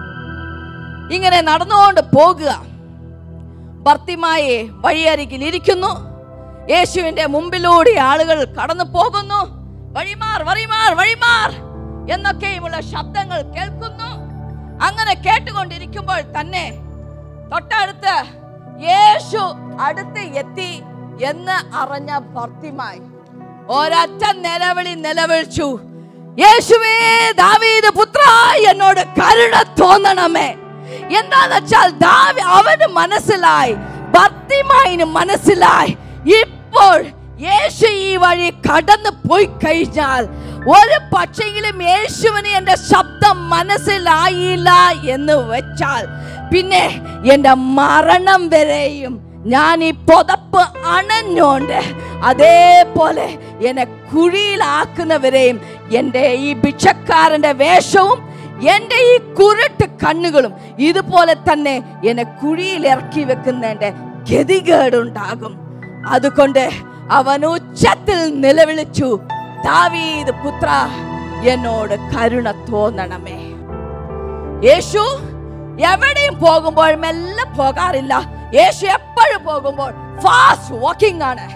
ഇങ്ങനെ നടന്നുകൊണ്ട് പോകുക. ഭർത്തിമായി വഴിയരികിൽ ഇരിക്കുന്നു. യേശുവിന്റെ മുമ്പിലൂടെ ആളുകൾ കടന്നു പോകുന്നു. വഴിമാർ, വഴിമാർ, വഴിമാർ എന്നൊക്കെയുമുള്ള ശബ്ദങ്ങൾ കേൾക്കുന്നു. അങ്ങനെ കേട്ടുകൊണ്ടിരിക്കുമ്പോൾ തന്നെ തൊട്ടടുത്ത് യേശു അടുത്ത് എത്തി എന്ന് അറിഞ്ഞ ഭർത്തിമായി ഒരൊറ്റ നിലവിളി നിലവിളിച്ചു, യേശുവേ, ദാവീദ് പുത്ര, എന്നോട് കരുണ തോന്നണമേ. എന്താന്ന് വെച്ചാൽ അവന് മനസ്സിലായി, ഭർത്തിമായിന് മനസ്സിലായി, ഇപ്പോൾ യേശു ഈ വഴി കടന്നു പോയി കഴിഞ്ഞാൽ ഒരു പക്ഷെങ്കിലും യേശുവിന് എന്റെ ശബ്ദം മനസ്സിലായില്ല എന്ന് വെച്ചാൽ പിന്നെ എന്റെ മരണം വരെയും ഞാൻ ഈ പുതപ്പ് അണഞ്ഞോണ്ട് അതേപോലെ എന്നെ കുഴിയിലാക്കുന്നവരെയും എൻ്റെ ഈ ഭിക്ഷക്കാരന്റെ വേഷവും എൻ്റെ ഈ കുരുട്ട് കണ്ണുകളും ഇതുപോലെ തന്നെ എന്നെ കുഴിയിൽ ഇറക്കി വെക്കുന്നതിന്റെ ഗതികേടുണ്ടാകും. അതുകൊണ്ട് അവൻ ഉച്ചത്തിൽ നിലവിളിച്ചു, ദാവീദ് പുത്ര, എന്നോട് കരുണ തോന്നണമേ. യേശു എവിടെയും പോകുമ്പോൾ മെല്ലെ പോകാറില്ല. യേശു എപ്പോഴും പോകുമ്പോൾ ഫാസ്റ്റ് വാക്കിംഗ് ആണ്.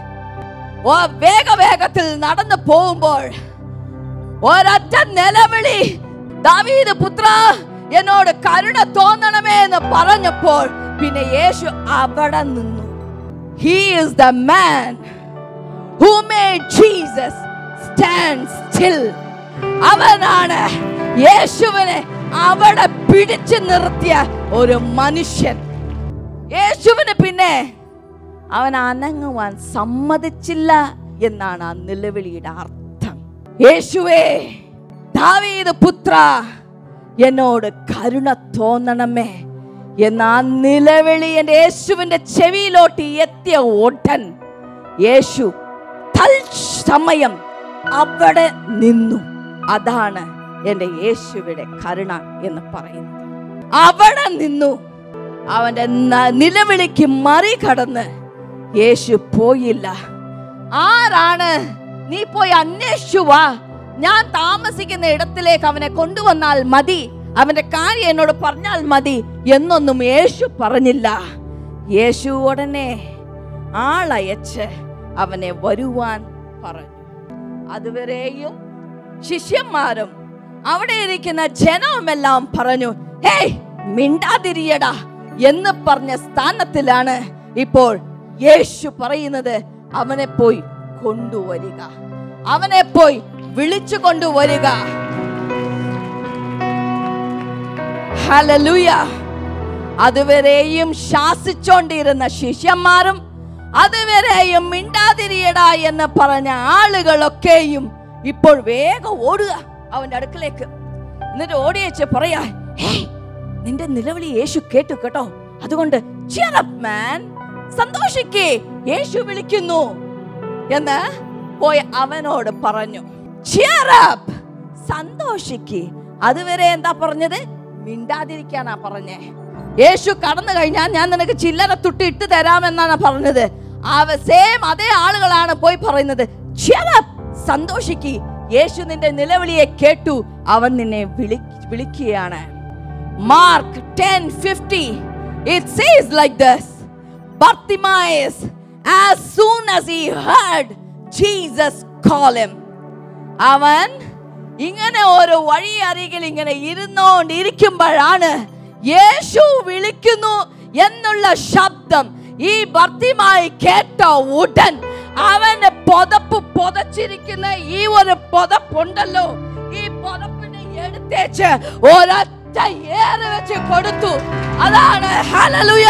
വേഗത്തിൽ നടന്നു പോകുമ്പോൾ ഒരൊറ്റ നിലവിളി, ദാവീദ് പുത്ര, എന്നോട് കരുണ തോന്നണമേ എന്ന് പറഞ്ഞപ്പോൾ പിന്നെ യേശു അവിടെ നിന്നു. He is the man who made Jesus stand still. അവനാണ് യേശുവിനെ അവിടെ പിടിച്ചു നിർത്തിയ ഒരു മനുഷ്യൻ. യേശുവിന് പിന്നെ അവൻ അനങ്ങുവാൻ സമ്മതിച്ചില്ല എന്നാണ് ആ നിലവിളിയുടെ അർത്ഥം. യേശുവേ, ദാവീദ് പുത്ര, എന്നോട് കരുണ തോന്നണമേ എന്ന ആ നിലവിളി എൻ്റെ യേശുവിൻ്റെ ചെവിയിലോട്ട് എത്തിയ ഉടൻ യേശു തൽസമയം അവിടെ നിന്നു. അതാണ് എൻ്റെ യേശുവിന്റെ കരുണ എന്ന് പറയുന്നത്. അവിടെ നിന്നു. അവന്റെ നിലവിളിക്ക് മറികടന്ന് യേശു പോയില്ല. ആരാണ്? നീ പോയി അന്വേഷിച്ചു വാ, ഞാൻ താമസിക്കുന്ന ഇടത്തിലേക്ക് അവനെ കൊണ്ടുവന്നാൽ മതി, അവന്റെ കാര്യം എന്നോട് പറഞ്ഞാൽ മതി എന്നൊന്നും യേശു പറഞ്ഞില്ല. യേശു ഉടനെ ആളയച്ച് അവനെ വരുവാൻ പറഞ്ഞു. അതുവരെയും ശിഷ്യന്മാരും അവിടെ ഇരിക്കുന്ന ജനവുമെല്ലാം പറഞ്ഞു, ഹേയ് മിണ്ടാതിരിയടാ എന്ന് പറഞ്ഞ സ്ഥാനത്തിലാണ് ഇപ്പോൾ യേശു പറയുന്നത്, അവനെ പോയി കൊണ്ടുവരിക, അവനെ പോയി വിളിച്ചു കൊണ്ടുവരിക. ഹല്ലേലൂയ. അതുവരെയും ശാസിച്ചോണ്ടിരുന്ന ശിഷ്യന്മാരും അതുവരെയും മിണ്ടാതിരിയടാ എന്ന് പറഞ്ഞ ആളുകളൊക്കെയും ഇപ്പോൾ വേഗം ഓടുക അവന്റെ അടുക്കലേക്ക്. എന്നിട്ട് ഓടിയച്ച് പറയാ, ഹേയ് നിന്റെ നിലവിളി യേശു കേട്ടു കേട്ടോ, അതുകൊണ്ട് cheer up man, സന്തോഷിക്കേ, യേശു വിളിക്കുന്നു എന്ന് പോയി അവനോട് പറഞ്ഞു. cheer up, സന്തോഷിക്കേ. അതുവരെ എന്താ പറഞ്ഞത്? മിണ്ടാതിരിക്കാനാ പറഞ്ഞേ. യേശു കടന്നു കഴിഞ്ഞാൽ ഞാൻ നിനക്ക് ചില്ലറ തുട്ടി ഇട്ട് തരാമെന്നാണ് പറഞ്ഞത്. അതേ ആളുകളാണ് പോയി പറയുന്നത്, cheer up, സന്തോഷിക്കേ, യേശു നിന്റെ നിലവിളിയെ കേട്ടു, അവൻ നിന്നെ വിളിക്കുകയാണ്. Mark 10:50 it says like this, Bartimaeus, as soon as he heard Jesus call him, അവൻ ഇങ്ങനെ ഒരു വഴി അരികിൽ ഇങ്ങനെ ഇരുന്നോണ്ടിരിക്കുമ്പോഴാണ് യേശു വിളിക്കുന്നു എന്നുള്ള ശബ്ദം ഈ ബർത്തിമായി കേട്ട ഉടൻ അവന്റെ പുതപ്പ് പുതച്ചിരിക്കുന്ന ഈ ഒരു പുതപ്പുണ്ടല്ലോ, ഈ പുതപ്പിനെ എടുത്തേച്ച് ഒരൊറ്റ ഏറ് വെച്ച് കൊടുത്തു. അതാണ് ഹല്ലേലൂയ.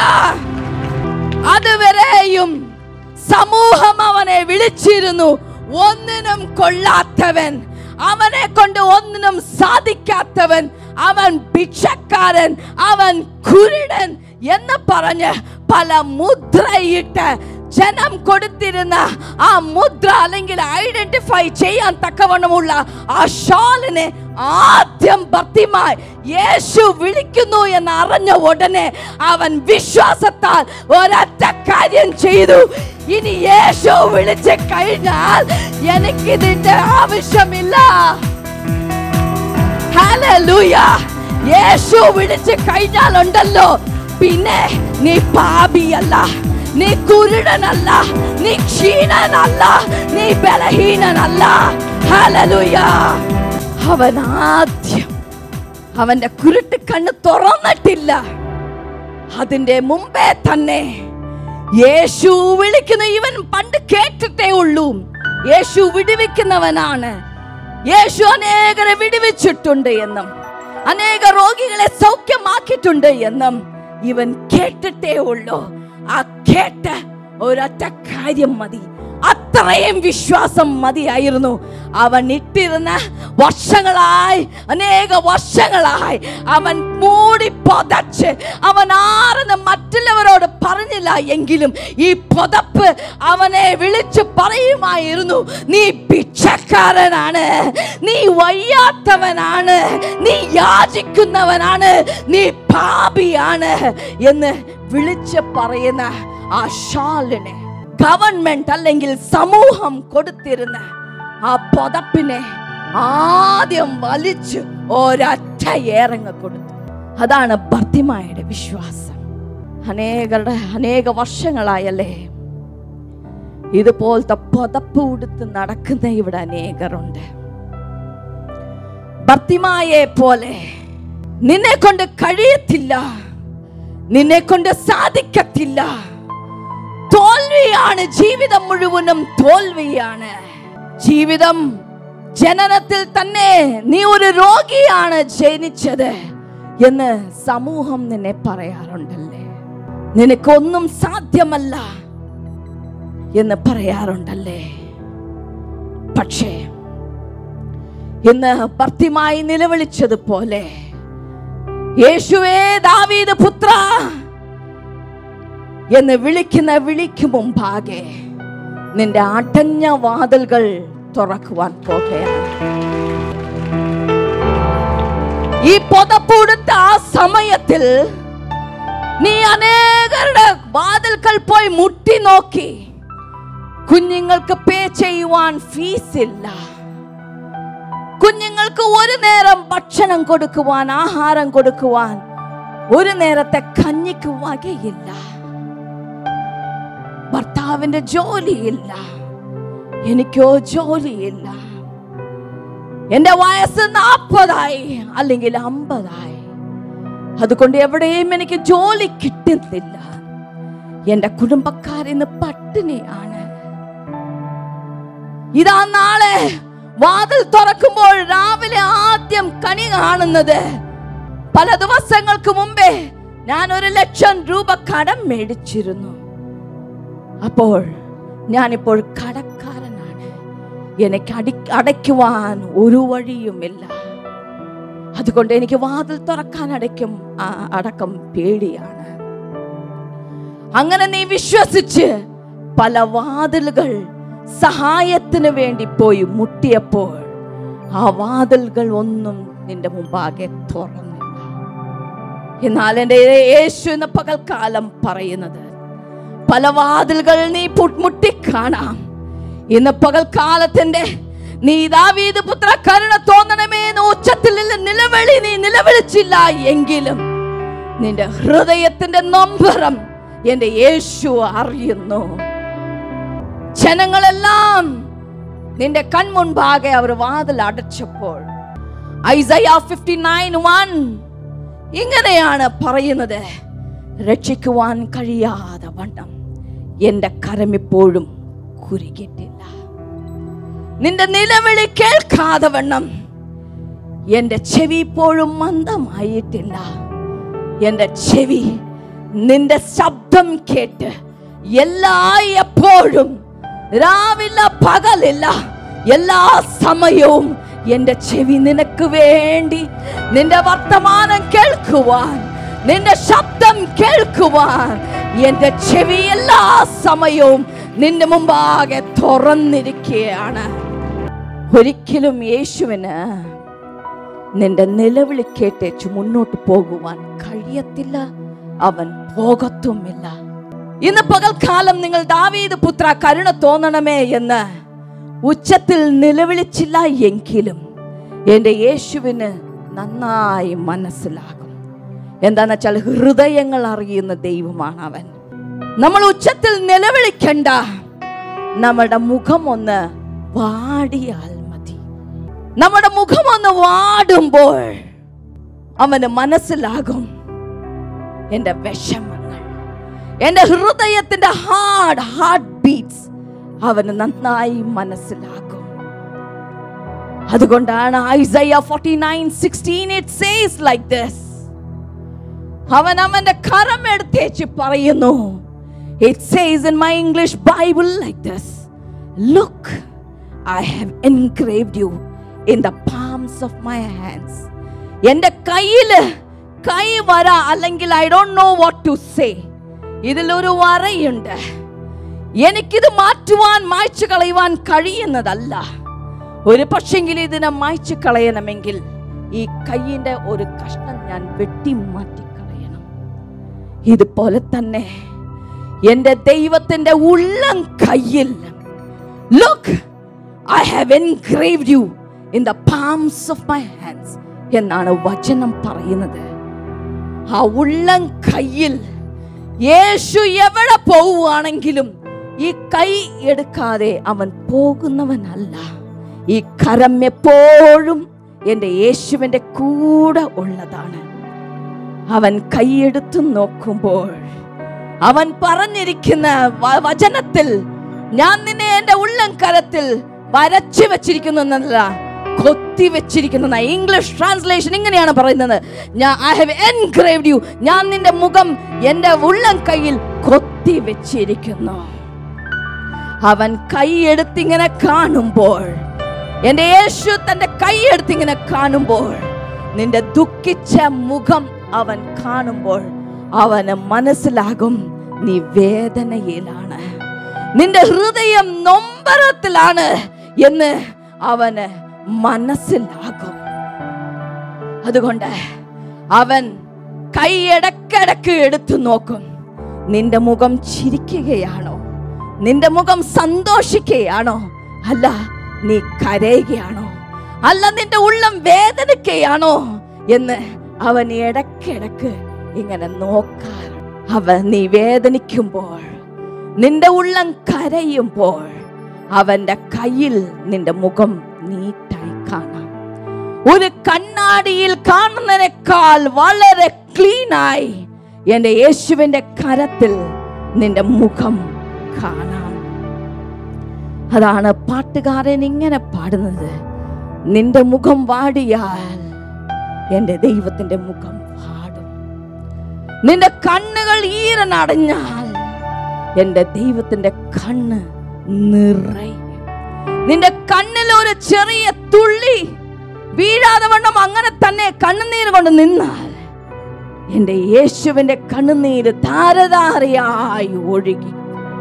അതുവരെയും സമൂഹം അവനെ വിളിച്ചിരുന്നു ഒന്നിനും കൊള്ളാത്തവൻ, അവനെ കൊണ്ട് ഒന്നിനും സാധിക്കാത്തവൻ, അവൻ ഭിക്ഷക്കാരൻ, അവൻ കുരുടൻ എന്ന് പറഞ്ഞ് പല മുദ്രയിട്ട് ജനം കൊടുത്തിരുന്ന ആ മുദ്ര അല്ലെങ്കിൽ ഐഡന്റിഫൈ ചെയ്യാൻ തക്കവണ്ണമുള്ള ആ ഷാളിനെ ആദ്യം ബർത്തിമായി യേശു വിളിക്കുന്നു എന്ന് അറിഞ്ഞ ഉടനെ അവൻ വിശ്വാസത്താൽ ഒരൊറ്റ കാര്യം ചെയ്തു, ഇനി യേശു വിളിച്ചു കഴിഞ്ഞാൽ എനിക്കിതിന്റെ ആവശ്യമില്ല. ഹല്ലേലൂയ. യേശു വിളിച്ചു കഴിഞ്ഞാൽ ഉണ്ടല്ലോ, പിന്നെ നീ പാപിയല്ല, നീ കുരുടനല്ല, നീ ക്ഷീണനല്ല, നീ ബലഹീനനല്ല. ഹല്ലേലൂയ. അവൻ ആദ്യം അവന്റെ കുരുട്ട് കണ്ണ് തുറന്നിട്ടില്ല, അതിന്റെ മുമ്പേ തന്നെ യേശു വിളിക്കുന്ന ഇവൻ പണ്ട് കേട്ടിട്ടേ ഉള്ളൂ, യേശു വിടുവിക്കുന്നവനാണ്, യേശു അനേകരെ വിടുവിച്ചിട്ടുണ്ട് എന്നും അനേക രോഗികളെ സൗഖ്യമാക്കിയിട്ടുണ്ട് എന്നും ഇവൻ കേട്ടിട്ടേ ഉള്ളൂ. ആ കേട്ട ഒരൊറ്റ കാര്യം മതി, അത്രയും വിശ്വാസം മതിയായിരുന്നു. അവൻ ഇട്ടിരുന്ന വർഷങ്ങളായി, അനേക വർഷങ്ങളായി അവൻ മൂടി പൊതച്ച് അവൻ ആരെന്ന് മറ്റുള്ളവരോട് പറഞ്ഞില്ല എങ്കിലും ഈ പൊതപ്പ് അവനെ വിളിച്ചു പറയുമായിരുന്നു, നീ ഭിക്ഷക്കാരനാണ്, നീ വയ്യാത്തവനാണ്, നീ യാചിക്കുന്നവനാണ്, നീ പാപിയാണ് എന്ന് വിളിച്ച് പറയുന്ന ആ ഷാലിനെ ഗവൺമെന്റ് അല്ലെങ്കിൽ സമൂഹം കൊടുത്തിരുന്ന ആ പൊതപ്പിനെ ആദ്യം വലിച്ച് ഒരൊറ്റ ഏറങ്ങ് കൊടുത്തു. അതാണ് ബർത്തിമായുടെ വിശ്വാസം. അനേക വർഷങ്ങളായല്ലേ ഇതുപോലത്തെ പുതപ്പ് ഉടുത്ത് നടക്കുന്ന ഇവിടെ അനേകരുണ്ട്. ബർത്തിമായെ പോലെ നിന്നെ കൊണ്ട് കഴിയത്തില്ല, നിന്നെ കൊണ്ട് സാധിക്കത്തില്ല, തോൽവിയാണ്, ജീവിതം മുഴുവനും തോൽവിയാണ്. ജീവിതം ജനനത്തിൽ തന്നെ നീ ഒരു രോഗിയാണ് ജനിച്ചത് എന്ന് സമൂഹം നിന്നെ പറയാറുണ്ടല്ലേ, നിനക്കൊന്നും സാധ്യമല്ല എന്ന് പറയാറുണ്ടല്ലേ. പക്ഷേ ഇന്ന് ബർത്തിമായി നിലവിളിച്ചതുപോലെ യേശുവേ ദാവീദ് പുത്ര എന്ന് വിളിക്ക് മുമ്പാകെ നിന്റെ അടഞ്ഞ വാതിലുകൾ തുറക്കുവാൻ പോകുകയാണ്. ഈ പുതപ്പെടുത്ത ആ സമയത്തിൽ നീ അനേകരുടെ വാതിൽക്കൽ പോയി മുട്ടി നോക്കി. കുഞ്ഞുങ്ങൾക്ക് പേ ചെയ്യുവാൻ ഫീസ് ഇല്ല. കുഞ്ഞുങ്ങൾക്ക് ഒരു നേരം ഭക്ഷണം കൊടുക്കുവാൻ, ആഹാരം കൊടുക്കുവാൻ, ഒരു നേരത്തെ കഞ്ഞിക്ക് വകയില്ല. ഭർത്താവിന്റെ ജോലിയില്ല, എനിക്കോ ജോലിയില്ല. എന്റെ വയസ്സ് 40 അല്ലെങ്കിൽ 50. അതുകൊണ്ട് എവിടെയും എനിക്ക് ജോലി കിട്ടുന്നില്ല. എന്റെ കുടുംബക്കാരിന്ന് പട്ടിണിയാണ്. ഇതാ നാളെ വാതിൽ തുറക്കുമ്പോൾ രാവിലെ ആദ്യം കണി കാണുന്നത്, പല ദിവസങ്ങൾക്ക് മുമ്പേ ഞാൻ 1,00,000 രൂപ കടം മേടിച്ചിരുന്നു. അപ്പോൾ ഞാനിപ്പോൾ കടക്കാരനാണ്. എനിക്ക് അടയ്ക്കുവാൻ ഒരു വഴിയുമില്ല. അതുകൊണ്ട് എനിക്ക് വാതിൽ തുറക്കാൻ അടക്കം പേടിയാണ്. അങ്ങനെ നീ വിശ്വസിച്ച് പല വാതിലുകൾ സഹായത്തിന് വേണ്ടി പോയി മുട്ടിയപ്പോൾ ആ വാതിലുകൾ ഒന്നും നിന്റെ മുമ്പാകെ തുറന്നില്ല. എന്നാൽ എൻ്റെ യേശു എന്ന പകൽക്കാലം പറയുന്നത്, പല വാതിലുകൾ നീ മുട്ടിക്കാണാം. ഇന്ന് പകൽക്കാലത്തിന്റെ നീ ദാവീദ് പുത്ര കരുണ തോന്നണമേ എന്ന് ഉച്ചത്തിൽ നീ നിലവിളിച്ചില്ല എങ്കിലും നിന്റെ ഹൃദയത്തിന്റെ നൊമ്പരം എന്റെ യേശു അറിയുന്നു. ജനങ്ങളെല്ലാം നിന്റെ കൺമുൻപാകെ അവർ വാതിൽ അടച്ചപ്പോൾ ഐസയ്യ 59:1 ഇങ്ങനെയാണ് പറയുന്നത്, രക്ഷിക്കുവാൻ കഴിയാതെ വണ്ണം എന്റെ കരമിപ്പോഴും കുരുകിട്ടില്ല. നിന്റെ നിലവിളി കേൾക്കാതെ വണ്ണം എന്റെ ചെവി ഇപ്പോഴും മന്ദമായിട്ടില്ല. എന്റെ ചെവി നിന്റെ ശബ്ദം കേട്ട് എപ്പോഴും, രാവിലെ പകലില്ല, എല്ലാ സമയവും എന്റെ ചെവി നിനക്ക് വേണ്ടി നിന്റെ വർത്തമാനം കേൾക്കുവാൻ, നിന്റെ ശബ്ദം കേൾക്കുവാൻ എന്റെ ചെവി എല്ലാ സമയവും നിന്റെ മുമ്പാകെ തുറന്നിരിക്കുകയാണ്. ഒരിക്കലും യേശുവിന് നിന്റെ നിലവിളി കേട്ടേച്ചു മുന്നോട്ട് പോകുവാൻ കഴിയത്തില്ല. അവൻ പോകത്തുമില്ല. ഇന്ന് പകൽക്കാലം നിങ്ങൾ ദാവീദ് പുത്ര കരുണ തോന്നണമേ എന്ന് ഉച്ചത്തിൽ നിലവിളിച്ചില്ല എങ്കിലും എൻ്റെ യേശുവിന് നന്നായി മനസ്സിലാകും. എന്താന്ന് വെച്ചാൽ ഹൃദയങ്ങൾ അറിയുന്ന ദൈവമാണ് അവൻ. നമ്മൾ ഉച്ചത്തിൽ നിലവിളിക്കണ്ട, നമ്മുടെ മുഖം ഒന്ന് വാടിയാൽ മതി. നമ്മുടെ മുഖം ഒന്ന് വാടുമ്പോൾ അവന് മനസ്സിലാകും എൻ്റെ വിഷമങ്ങൾ, എൻ്റെ ഹൃദയത്തിന്റെ ഹാർട്ട് ബീറ്റ്സ് അവന് നന്നായി മനസ്സിലാകും. അതുകൊണ്ടാണ് ഐസയ്യ 49:16 it says like this. അവൻ അവന്റെ കരം എടുത്തേച്ച് പറയുന്നു. It says in my English Bible like this, look, I have engraved you in the palms of my hands. എൻ്റെ കയ്യില് കൈ വര, അല്ലെങ്കിൽ I don't know what to say, ഇതിലൊരു വരയുണ്ട്. എനിക്കിത് മായ്ച്ചു കളയുവാൻ കഴിയുന്നതല്ല. ഒരു പക്ഷെങ്കിൽ ഇതിനെ മായ്ച്ചു കളയണമെങ്കിൽ ഈ കൈയിന്റെ ഒരു കഷ്ണം ഞാൻ വെട്ടി മാറ്റിക്കളയണം. ഇതുപോലെ തന്നെ എൻ്റെ ദൈവത്തിന്റെ ഉള്ളം കയ്യിൽ, look, I have engraved you in the palms of my hands എന്നാണ് വചനം പറയുന്നത്. ആ ഉള്ളം കയ്യിൽ യേശു എവിടെ പോവുകയാണെങ്കിലും ഈ കൈ എടുക്കാതെ അവൻ പോകുന്നവനല്ല. ഈ കരം എപ്പോഴും എൻ്റെ യേശുവിൻ്റെ കൂടെ ഉള്ളതാണ്. അവൻ കൈയെടുത്തു നോക്കുമ്പോൾ അവൻ പറഞ്ഞിരിക്കുന്ന വചനത്തിൽ, ഞാൻ നിന്നെ എൻ്റെ ഉള്ളം കരത്തിൽ വരച്ചു വെച്ചിരിക്കുന്നു എന്നല്ല, കൊത്തി വെച്ചിരിക്കുന്ന. ഇംഗ്ലീഷ് ട്രാൻസ്ലേഷൻ ഇങ്ങനെയാണ് പറയുന്നത്, I have engraved you, ഞാൻ നിന്റെ മുഖം എൻ്റെ ഉള്ളം കയ്യിൽ കൊത്തി വെച്ചിരിക്കുന്നു. അവൻ കൈയെടുത്തിങ്ങനെ കാണുമ്പോൾ, എൻ്റെ യേശു തൻ്റെ കൈയെടുത്തിങ്ങനെ കാണുമ്പോൾ നിന്റെ ദുഃഖിച്ച മുഖം അവൻ കാണുമ്പോൾ അവന് മനസ്സിലാകും നീ വേദനയിലാണ്, നിന്റെ ഹൃദയം നൊമ്പരത്തിലാണ് എന്ന് അവന് മനസ്സിലാകും. അതുകൊണ്ട് അവൻ കൈ ഇടക്കിടക്ക് എടുത്തു നോക്കും. നിന്റെ മുഖം ചിരിക്കുകയാണോ, നിന്റെ മുഖം സന്തോഷിക്കുകയാണോ, അല്ല നീ കരയുകയാണോ, അല്ല നിന്റെ ഉള്ളം വേദനിക്കുകയാണോ എന്ന് അവൻ ഇടക്കിടക്ക് ഇങ്ങനെ നോക്കാറുണ്ട്. നീ വേദനിക്കുമ്പോൾ, നിന്റെ ഉള്ളം കരയുമ്പോൾ അവന്റെ കയ്യിൽ നിന്റെ മുഖം നീറ്റായി കാണാം. ഒരു കണ്ണാടിയിൽ കാണുന്നതിനേക്കാൾ വളരെ ക്ലീനായി എന്റെ യേശുവിന്റെ കരത്തിൽ നിന്റെ മുഖം കാണാം. അതാണ് പാട്ടുകാരൻ ഇങ്ങനെ പാടുന്നത്, നിന്റെ മുഖം വാടിയാൽ എന്റെ ദൈവത്തിന്റെ മുഖം വാടും, നിന്റെ കണ്ണുകൾ ഈരനടഞ്ഞാൽ എന്റെ ദൈവത്തിന്റെ കണ്ണ് നിറയും. നിന്റെ കണ്ണിൽ ഒരു ചെറിയ തുള്ളി വീഴാതെ വണ്ണം അങ്ങനെ തന്നെ കണ്ണുനീര് കൊണ്ട് നിന്നാൽ എന്റെ യേശുവിന്റെ കണ്ണുനീര് ധാരധാരയായി ഒഴുകി.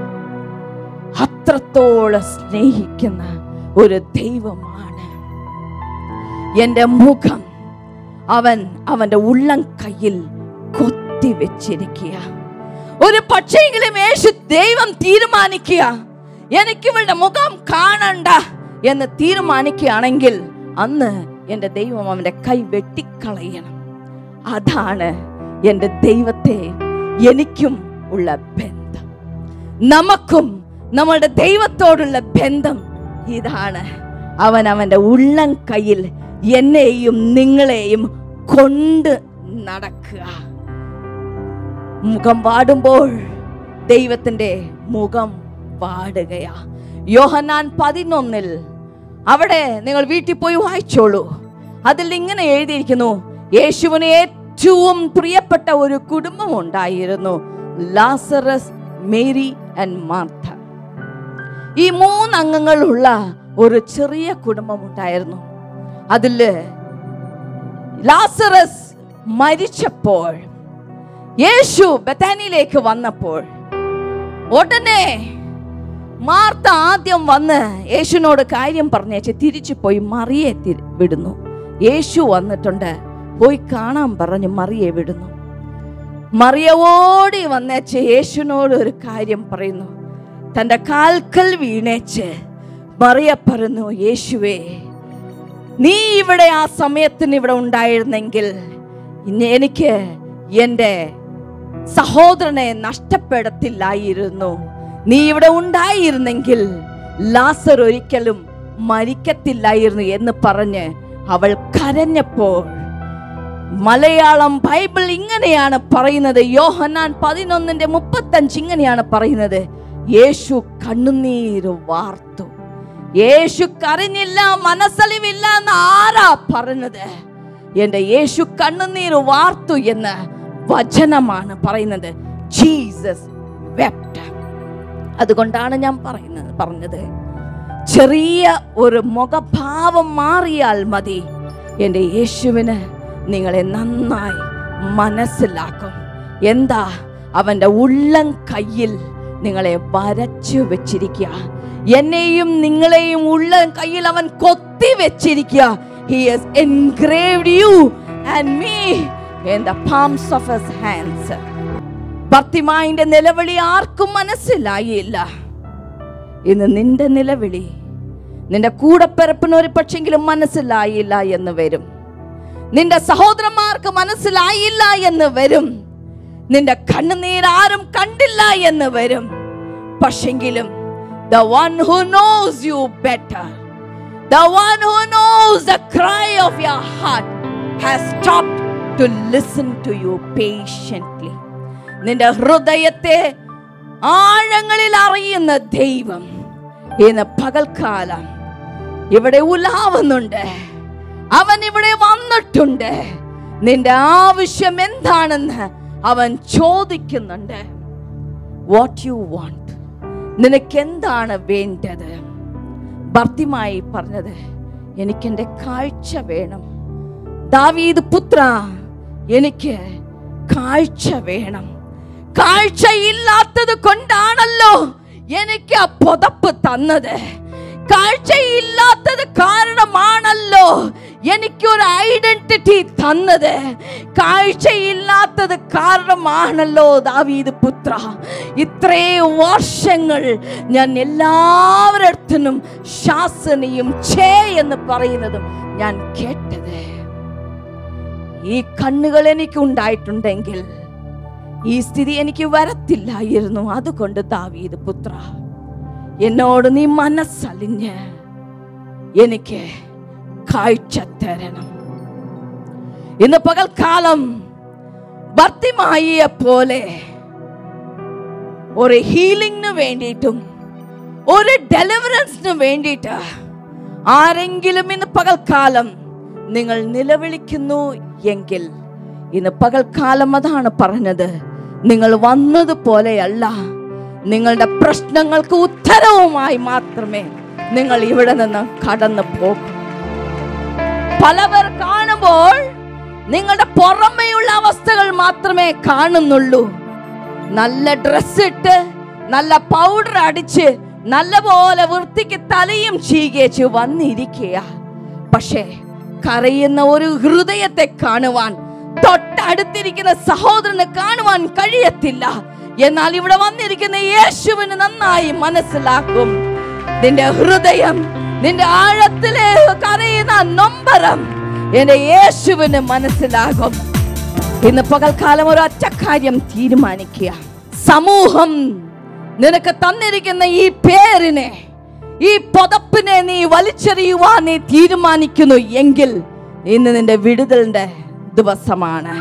അത്രത്തോളം സ്നേഹിക്കുന്ന ഒരു ദൈവമാണ് എന്റെ മുഖം. അവന്റെ ഉള്ളം കയ്യിൽ കൊത്തിവെച്ചിരിക്കുക. ഒരു പക്ഷെങ്കിലും യേശു ദൈവം തീരുമാനിക്കുക എനിക്ക് ഇവളുടെ മുഖം കാണണ്ട എന്ന് തീരുമാനിക്കുകയാണെങ്കിൽ അന്ന് എന്റെ ദൈവം അവന്റെ കൈ വെട്ടിക്കളയണം. അതാണ് എന്റെ ദൈവത്തെ എനിക്കും ഉള്ള ബന്ധം. നമുക്കും നമ്മളുടെ ദൈവത്തോടുള്ള ബന്ധം ഇതാണ്. അവന്റെ ഉള്ളം കയ്യിൽ എന്നെയും നിങ്ങളെയും കൊണ്ട് നടക്കുക. മുഖം വാടുമ്പോൾ ദൈവത്തിന്റെ മുഖം വാടുകയാ. യോഹന്നാൻ 11 അവിടെ നിങ്ങൾ വീട്ടിൽ പോയി വായിച്ചോളൂ. അതിൽ ഇങ്ങനെ എഴുതിയിരിക്കുന്നു, യേശുവിന് ഏറ്റവും പ്രിയപ്പെട്ട ഒരു കുടുംബം ഉണ്ടായിരുന്നു, ലാസറസ്, മേരി ആൻഡ് മാർത്ത. ഈ 3 അംഗങ്ങളുള്ള ഒരു ചെറിയ കുടുംബം ഉണ്ടായിരുന്നു. അതില് ലാസറസ് മരിച്ചപ്പോൾ യേശു ബഥാനിയിലേക്ക് വന്നപ്പോൾ ഉടനെ മാർത്ത ആദ്യം വന്ന് യേശുവിനോട് കാര്യം പറഞ്ഞേച്ച് തിരിച്ചു പോയി മറിയെ വിടുന്നു. യേശു വന്നിട്ടുണ്ട്, പോയി കാണാൻ പറഞ്ഞ് മറിയെ വിടുന്നു. മറിയ ഓടി വന്നേച്ച് യേശുവിനോട് ഒരു കാര്യം പറയുന്നു. തൻ്റെ കാൽക്കൽ വീണേച്ച് മറിയ പറഞ്ഞു, യേശുവേ, നീ ഇവിടെ ആ സമയത്തിന് ഇവിടെ ഉണ്ടായിരുന്നെങ്കിൽ എനിക്ക് എൻ്റെ സഹോദരനെ നഷ്ടപ്പെടത്തില്ലായിരുന്നു. നീ ഇവിടെ ഉണ്ടായിരുന്നെങ്കിൽ ലാസർ ഒരിക്കലും മരിക്കത്തില്ലായിരുന്നു എന്ന് പറഞ്ഞ് അവൾ കരഞ്ഞപ്പോൾ മലയാളം ബൈബിൾ ഇങ്ങനെയാണ് പറയുന്നത്. യോഹന്നാൻ 11:35 ഇങ്ങനെയാണ് പറയുന്നത്, യേശു കണ്ണുനീര് വാർത്തു. യേശു കരഞ്ഞില്ല, മനസ്സലിവില്ല എന്ന് ആരാ പറഞ്ഞത്? എന്റെ യേശു കണ്ണുനീര് വാർത്തു എന്ന് വചനമാണ് പറയുന്നത്. Jesus wept. അതുകൊണ്ടാണ് ഞാൻ പറഞ്ഞത് ചെറിയ ഒരു മുഖഭാവം മാറിയാൽ മതി, എൻ്റെ യേശുവിന് നിങ്ങളെ നന്നായി മനസ്സിലാക്കും. എന്താ? അവൻ്റെ ഉള്ളം കയ്യിൽ നിങ്ങളെ വരച്ചു വെച്ചിരിക്കുക. എന്നെയും നിങ്ങളെയും ഉള്ളം കയ്യിൽ അവൻ കൊത്തി വെച്ചിരിക്കുക. He has engraved you and me in the palms of his hands. ഭർത്തിമായിന്റെ നിലവിളി ആർക്കും മനസ്സിലായില്ല. ഇന്ന് നിന്റെ നിലവിളി നിന്റെ കൂടപ്പിറപ്പിന് ഒരു പക്ഷെങ്കിലും മനസ്സിലായില്ല എന്ന് വരും. നിന്റെ സഹോദരന്മാർക്ക് മനസ്സിലായില്ല എന്ന് വരും. നിന്റെ കണ്ണുനീരാരും കണ്ടില്ല എന്ന് വരും. പക്ഷെങ്കിലും the one who knows you better, the one who knows the cry of your heart has stopped to listen to you patiently. നിന്റെ ഹൃദയത്തെ ആഴങ്ങളിൽ അറിയുന്ന ദൈവം ഇന്ന് പകൽക്കാലം ഇവിടെ ഉലാവുന്നുണ്ട്. അവൻ ഇവിടെ വന്നിട്ടുണ്ട്. നിന്റെ ആവശ്യം എന്താണെന്ന് അവൻ ചോദിക്കുന്നുണ്ട്. What you want? നിനക്ക് എന്താണ് വേണ്ടത്? ഭർത്തിമായി പറഞ്ഞത്, എനിക്കെന്റെ കാഴ്ച വേണം. ദാവീദ് പുത്ര, എനിക്ക് കാഴ്ച വേണം. കാഴ്ചയില്ലാത്തത് കൊണ്ടാണല്ലോ എനിക്ക് ആ പുതപ്പ് തന്നത്. കാഴ്ചയില്ലാത്തത് കാരണമാണല്ലോ എനിക്കൊരു ഐഡന്റിറ്റി തന്നത്. കാഴ്ചയില്ലാത്തത് കാരണമാണല്ലോ ദാവീദ് പുത്ര ഇത്രയും വർഷങ്ങൾ ഞാൻ എല്ലാവരടുത്തും ശാസനയും ഛേ എന്ന് പറയുന്നതും ഞാൻ കേട്ടത്. ഈ കണ്ണുകൾ എനിക്ക് ഉണ്ടായിട്ടുണ്ടെങ്കിൽ ഈ സ്ഥിതി എനിക്ക് വരത്തില്ലായിരുന്നു. അതുകൊണ്ട് ദാവീദ് പുത്ര, എന്നോട് നീ മനസ്സലിഞ്ഞ് എനിക്ക് കാഴ്ച തരണം. ഇന്ന് പകൽക്കാലം ഭർത്തിമായിയെ പോലെ ഒരു ഹീലിംഗിന് വേണ്ടിയിട്ടും ഒരു ഡെലിവറൻസിന് വേണ്ടിയിട്ട് ആരെങ്കിലും ഇന്ന് പകൽക്കാലം നിങ്ങൾ നിലവിളിക്കുന്നു എങ്കിൽ, ഇന്ന് പകൽക്കാലം അതാണ് പറഞ്ഞത്, നിങ്ങൾ വന്നതുപോലെയല്ല, നിങ്ങളുടെ പ്രശ്നങ്ങൾക്ക് ഉത്തരവുമായി മാത്രമേ നിങ്ങൾ ഇവിടെ നിന്ന് കടന്നു പോകും. പലവർ കാണുമ്പോൾ നിങ്ങളുടെ പുറമേയുള്ള അവസ്ഥകൾ മാത്രമേ കാണുന്നുള്ളൂ. നല്ല ഡ്രസ് ഇട്ട് നല്ല പൗഡർ അടിച്ച് നല്ലപോലെ വൃത്തിക്ക് തലയും ചീകേച്ച് വന്നിരിക്കുക. പക്ഷേ കരയുന്ന ഒരു ഹൃദയത്തെ കാണുവാൻ തൊട്ടടുത്തിരിക്കുന്ന സഹോദരനെ കാണുവാൻ കഴിയത്തില്ല. എന്നാൽ ഇവിടെ വന്നിരിക്കുന്ന യേശുവിന് നന്നായി മനസ്സിലാക്കും. നിന്റെ ഹൃദയം, നിന്റെ ആഴത്തിലെ കരയുന്ന നൊമ്പരം എന്റെ യേശുവിന് മനസ്സിലാകും. ഇന്ന് പകൽക്കാലം ഒരു ഒറ്റ കാര്യം തീരുമാനിക്കുക. സമൂഹം നിനക്ക് തന്നിരിക്കുന്ന ഈ പേരിനെ, ഈ പുതപ്പിനെ നീ വലിച്ചെറിയുവാൻ നീ തീരുമാനിക്കുന്നു എങ്കിൽ ഇന്ന് നിന്റെ വിടുതലിന്റെ ദിവസമാണ്.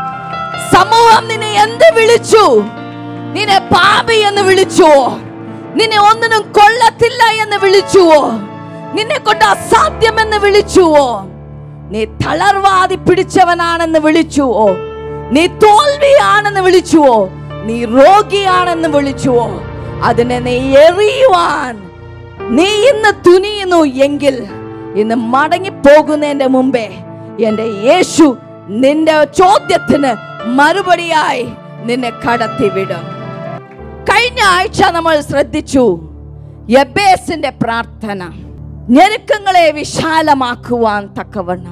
സമൂഹം നിന്നെ എന്ത് വിളിച്ചു? നിന്നെ പാപി എന്ന് വിളിച്ചുവോ? നിന്നെ ഒന്നിനും കൊള്ളത്തില്ല എന്ന് വിളിച്ചുവോ? നിന്നെ കൊണ്ട് അസാധ്യമെന്ന് വിളിച്ചുവോ? നീ തളർവാദി പിടിച്ചവനാണെന്ന് വിളിച്ചുവോ? നീ തോൽവിയാണെന്ന് വിളിച്ചുവോ? നീ രോഗിയാണെന്ന് വിളിച്ചുവോ? അതിനെ നീ എറിയുവാൻ നീ ഇന്ന് തുനിയുന്നു എങ്കിൽ ഇന്ന് മടങ്ങി പോകുന്നതിന്റെ മുമ്പേ എന്റെ യേശു നിന്റെ ചോദ്യത്തിന് മറുപടിയായി നിന്നെ കടത്തിവിടും. കഴിഞ്ഞ ആഴ്ച നമ്മൾ ശ്രദ്ധിച്ചു യബേസിന്റെ പ്രാർത്ഥന, ഞെരുക്കങ്ങളെ വിശാലമാക്കുവാൻ തക്കവണ്ണം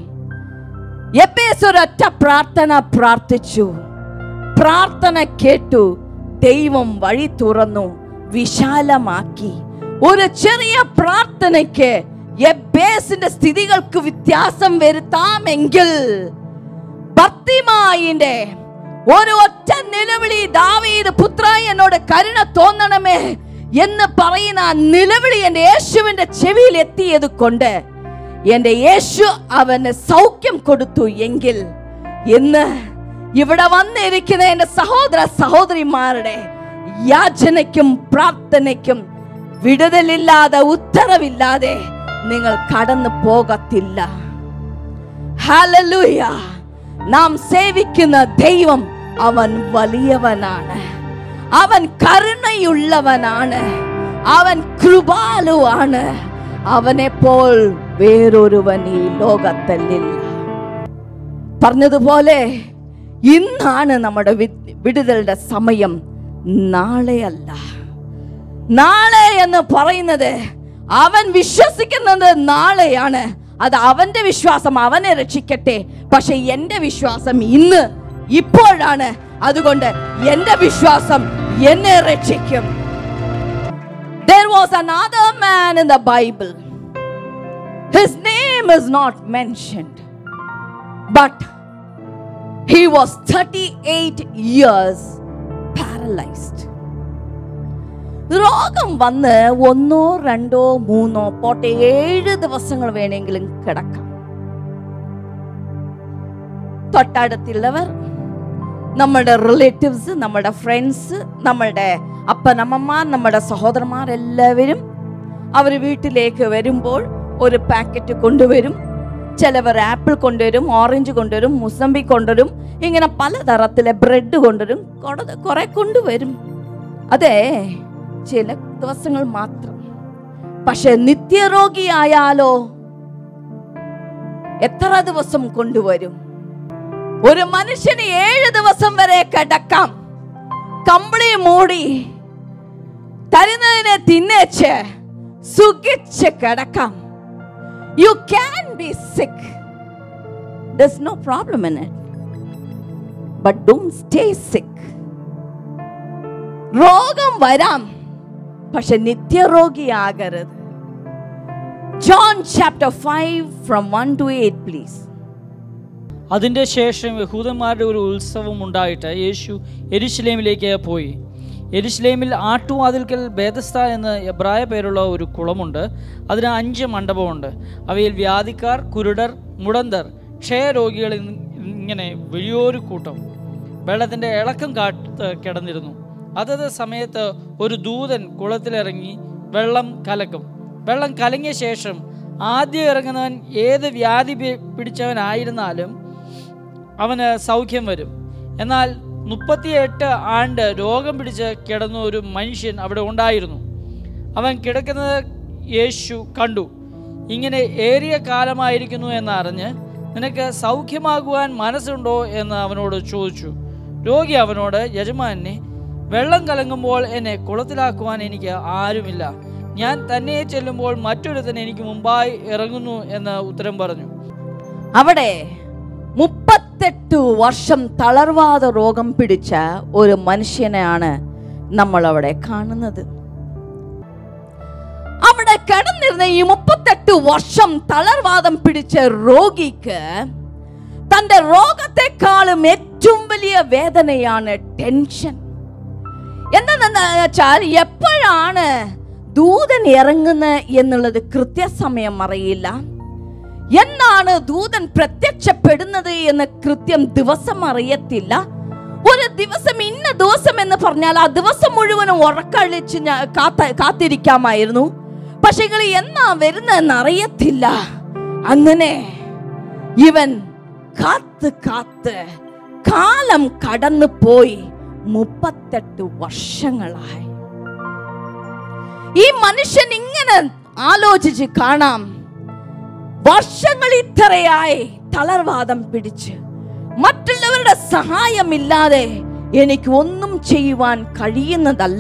യബേസ് ഒരൊറ്റ പ്രാർത്ഥന പ്രാർത്ഥിച്ചു. പ്രാർത്ഥന കേട്ടു, ദൈവം വഴി തുറന്നു, വിശാലമാക്കി. ഒരു ചെറിയ പ്രാർത്ഥനയ്ക്ക് യബേസിന്റെ സ്ഥിതികൾക്ക് വ്യത്യാസം വരുത്താമെങ്കിൽ ഭർത്തിമായിന്റെ ഒരു ഒറ്റ നിലവിളി, ദാവീദ് പുത്ര എന്നോട് കരുണ തോന്നണമേ എന്ന് പറയുന്ന നിലവിളി എന്റെ യേശുവിന്റെ ചെവിയിൽ എത്തിയത് കൊണ്ട് എന്റെ യേശു അവന് സൗഖ്യം കൊടുത്തു എങ്കിൽ ഇന്ന് ഇവിടെ വന്നിരിക്കുന്ന എന്റെ സഹോദര സഹോദരിമാരുടെ യാചനയ്ക്കും പ്രാർത്ഥനയ്ക്കും വിടുതലില്ലാതെ, ഉത്തരവില്ലാതെ നിങ്ങൾ കടന്നു പോകത്തില്ല. ഹല്ലേലൂയ. നാം സേവിക്കുന്ന ദൈവം അവൻ വലിയവനാണ്, അവൻ കരുണയുള്ളവനാണ്, അവൻ കൃപാലുവാണ്. അവനെ പോൽ വേറൊരുവൻ ഈ ലോകത്തിലില്ല. പറഞ്ഞതുപോലെ ഇന്നാണ് നമ്മുടെ വിടുതലുടെ സമയം, നാളെയല്ല. നാളെ എന്ന് പറയുന്നത് അവൻ വിശ്വസിക്കുന്നത് നാളെയാണ്. അത് അവന്റെ വിശ്വാസം, അവനെ രക്ഷിക്കട്ടെ. പക്ഷെ എന്റെ വിശ്വാസം ഇന്ന്, ഇപ്പോഴാണ്. അതുകൊണ്ട് എന്റെ വിശ്വാസം എന്നെ രക്ഷിക്കും. There was another man in the Bible. His name is not mentioned, but he was 38 years paralyzed. രോഗം വന്ന് 1, 2, 3 പോട്ടെ 7 ദിവസങ്ങൾ വേണമെങ്കിലും കിടക്കാം. തൊട്ടടുത്തുള്ളവർ, നമ്മുടെ റിലേറ്റീവ്സ്, നമ്മുടെ ഫ്രണ്ട്സ്, നമ്മുടെ അപ്പനമ്മമാർ, നമ്മുടെ സഹോദരന്മാർ എല്ലാവരും അവർ വീട്ടിലേക്ക് വരുമ്പോൾ ഒരു പാക്കറ്റ് കൊണ്ടുവരും. ചിലവർ ആപ്പിൾ കൊണ്ടുവരും, ഓറഞ്ച് കൊണ്ടുവരും, മുസമ്പി കൊണ്ടുവരും, ഇങ്ങനെ പലതരത്തിലെ ബ്രെഡ് കൊണ്ടുവരും, കുറെ കൊണ്ടുവരും. അതെ, ചില ദിവസങ്ങൾ മാത്രം. പക്ഷെ നിത്യരോഗിയായാലോ എത്ര ദിവസം കൊണ്ടുവരും? ഒരു മനുഷ്യന് 7 ദിവസം വരെ കിടക്കാം, കമ്പിളി മൂടി തരുന്നതിനെ തിന്നേച്ച് സുഖിച്ച് കിടക്കാം. You can be sick. There's no problem in it. But don't stay sick. രോഗം വരാം, പക്ഷെ നിത്യരോഗിയാകരുത്. John chapter 5 from 1 to 8 please. അതിൻ്റെ ശേഷം യഹൂദന്മാരുടെ ഒരു ഉത്സവം ഉണ്ടായിട്ട് യേശു യെരുശലേമിലേക്ക് പോയി. യെരുശലേമിൽ ആട്ടുവാതിൽക്കൽ ബേഥസ്ത എന്ന് എബ്രായ പേരുള്ള ഒരു കുളമുണ്ട്. അതിന് 5 മണ്ഡപമുണ്ട്. അവയിൽ വ്യാധിക്കാർ, കുരുടർ, മുടന്തർ, ക്ഷയരോഗികൾ ഇങ്ങനെ വലിയൊരു കൂട്ടം വെള്ളത്തിൻ്റെ ഇളക്കം കാത്ത് കിടന്നിരുന്നു. അതത് സമയത്ത് ഒരു ദൂതൻ കുളത്തിലിറങ്ങി വെള്ളം കലക്കും. വെള്ളം കലങ്ങിയ ശേഷം ആദ്യം ഇറങ്ങുന്നവൻ ഏത് വ്യാധി പിടിച്ചവനായിരുന്നാലും അവന് സൗഖ്യം വരും. എന്നാൽ 38 ആണ്ട് രോഗം പിടിച്ച് കിടന്ന ഒരു മനുഷ്യൻ അവിടെ ഉണ്ടായിരുന്നു. അവൻ കിടക്കുന്നത് യേശു കണ്ടു. ഇങ്ങനെ ഏറിയ കാലമായിരിക്കുന്നു എന്നറിഞ്ഞ്, നിനക്ക് സൗഖ്യമാകുവാൻ മനസ്സുണ്ടോ എന്ന് അവനോട് ചോദിച്ചു. രോഗി അവനോട്, യജമാനെ, വെള്ളം കലങ്ങുമ്പോൾ എന്നെ കുളത്തിലാക്കുവാൻ എനിക്ക് ആരുമില്ല. ഞാൻ തന്നെ ചെല്ലുമ്പോൾ മറ്റൊരുത്തൻ എനിക്ക് മുമ്പായി ഇറങ്ങുന്നു എന്ന് ഉത്തരം പറഞ്ഞു. അവിടെ 38 വർഷം തളർവാദ രോഗം പിടിച്ച ഒരു മനുഷ്യനെയാണ് നമ്മൾ അവിടെ കാണുന്നത്. അവിടെ കിടന്നിരുന്ന ഈ 38 വർഷം തളർവാദം പിടിച്ച രോഗിക്ക് തന്റെ രോഗത്തെക്കാളും ഏറ്റവും വലിയ വേദനയാണ് ടെൻഷൻ. എന്താണെന്ന് വെച്ചാൽ എപ്പോഴാണ് ദൂതൻ ഇറങ്ങുന്നത് എന്നുള്ളത് കൃത്യസമയം അറിയില്ല. എന്നാണ് ദൂതൻ പ്രത്യക്ഷപ്പെടുന്നത് എന്ന് കൃത്യം ദിവസം അറിയത്തില്ല. ഒരു ദിവസം ഇന്ന ദിവസം എന്ന് പറഞ്ഞാൽ ആ ദിവസം മുഴുവനും ഉറക്കളിച്ച് കാത്തിരിക്കാമായിരുന്നു. പക്ഷെ എന്നാ വരുന്നതെന്ന് അറിയത്തില്ല. അങ്ങനെ ഇവൻ കാത്ത് കാത്ത് കാലം കടന്നു പോയി 38 വർഷങ്ങളായി. ഈ മനുഷ്യൻ ഇങ്ങനെ ആലോചിച്ച് കാണാം, വർഷങ്ങൾ ഇത്രയായി തളർവാദം പിടിച്ച് മറ്റുള്ളവരുടെ സഹായമില്ലാതെ എനിക്ക് ഒന്നും ചെയ്യുവാൻ കഴിയുന്നതല്ല.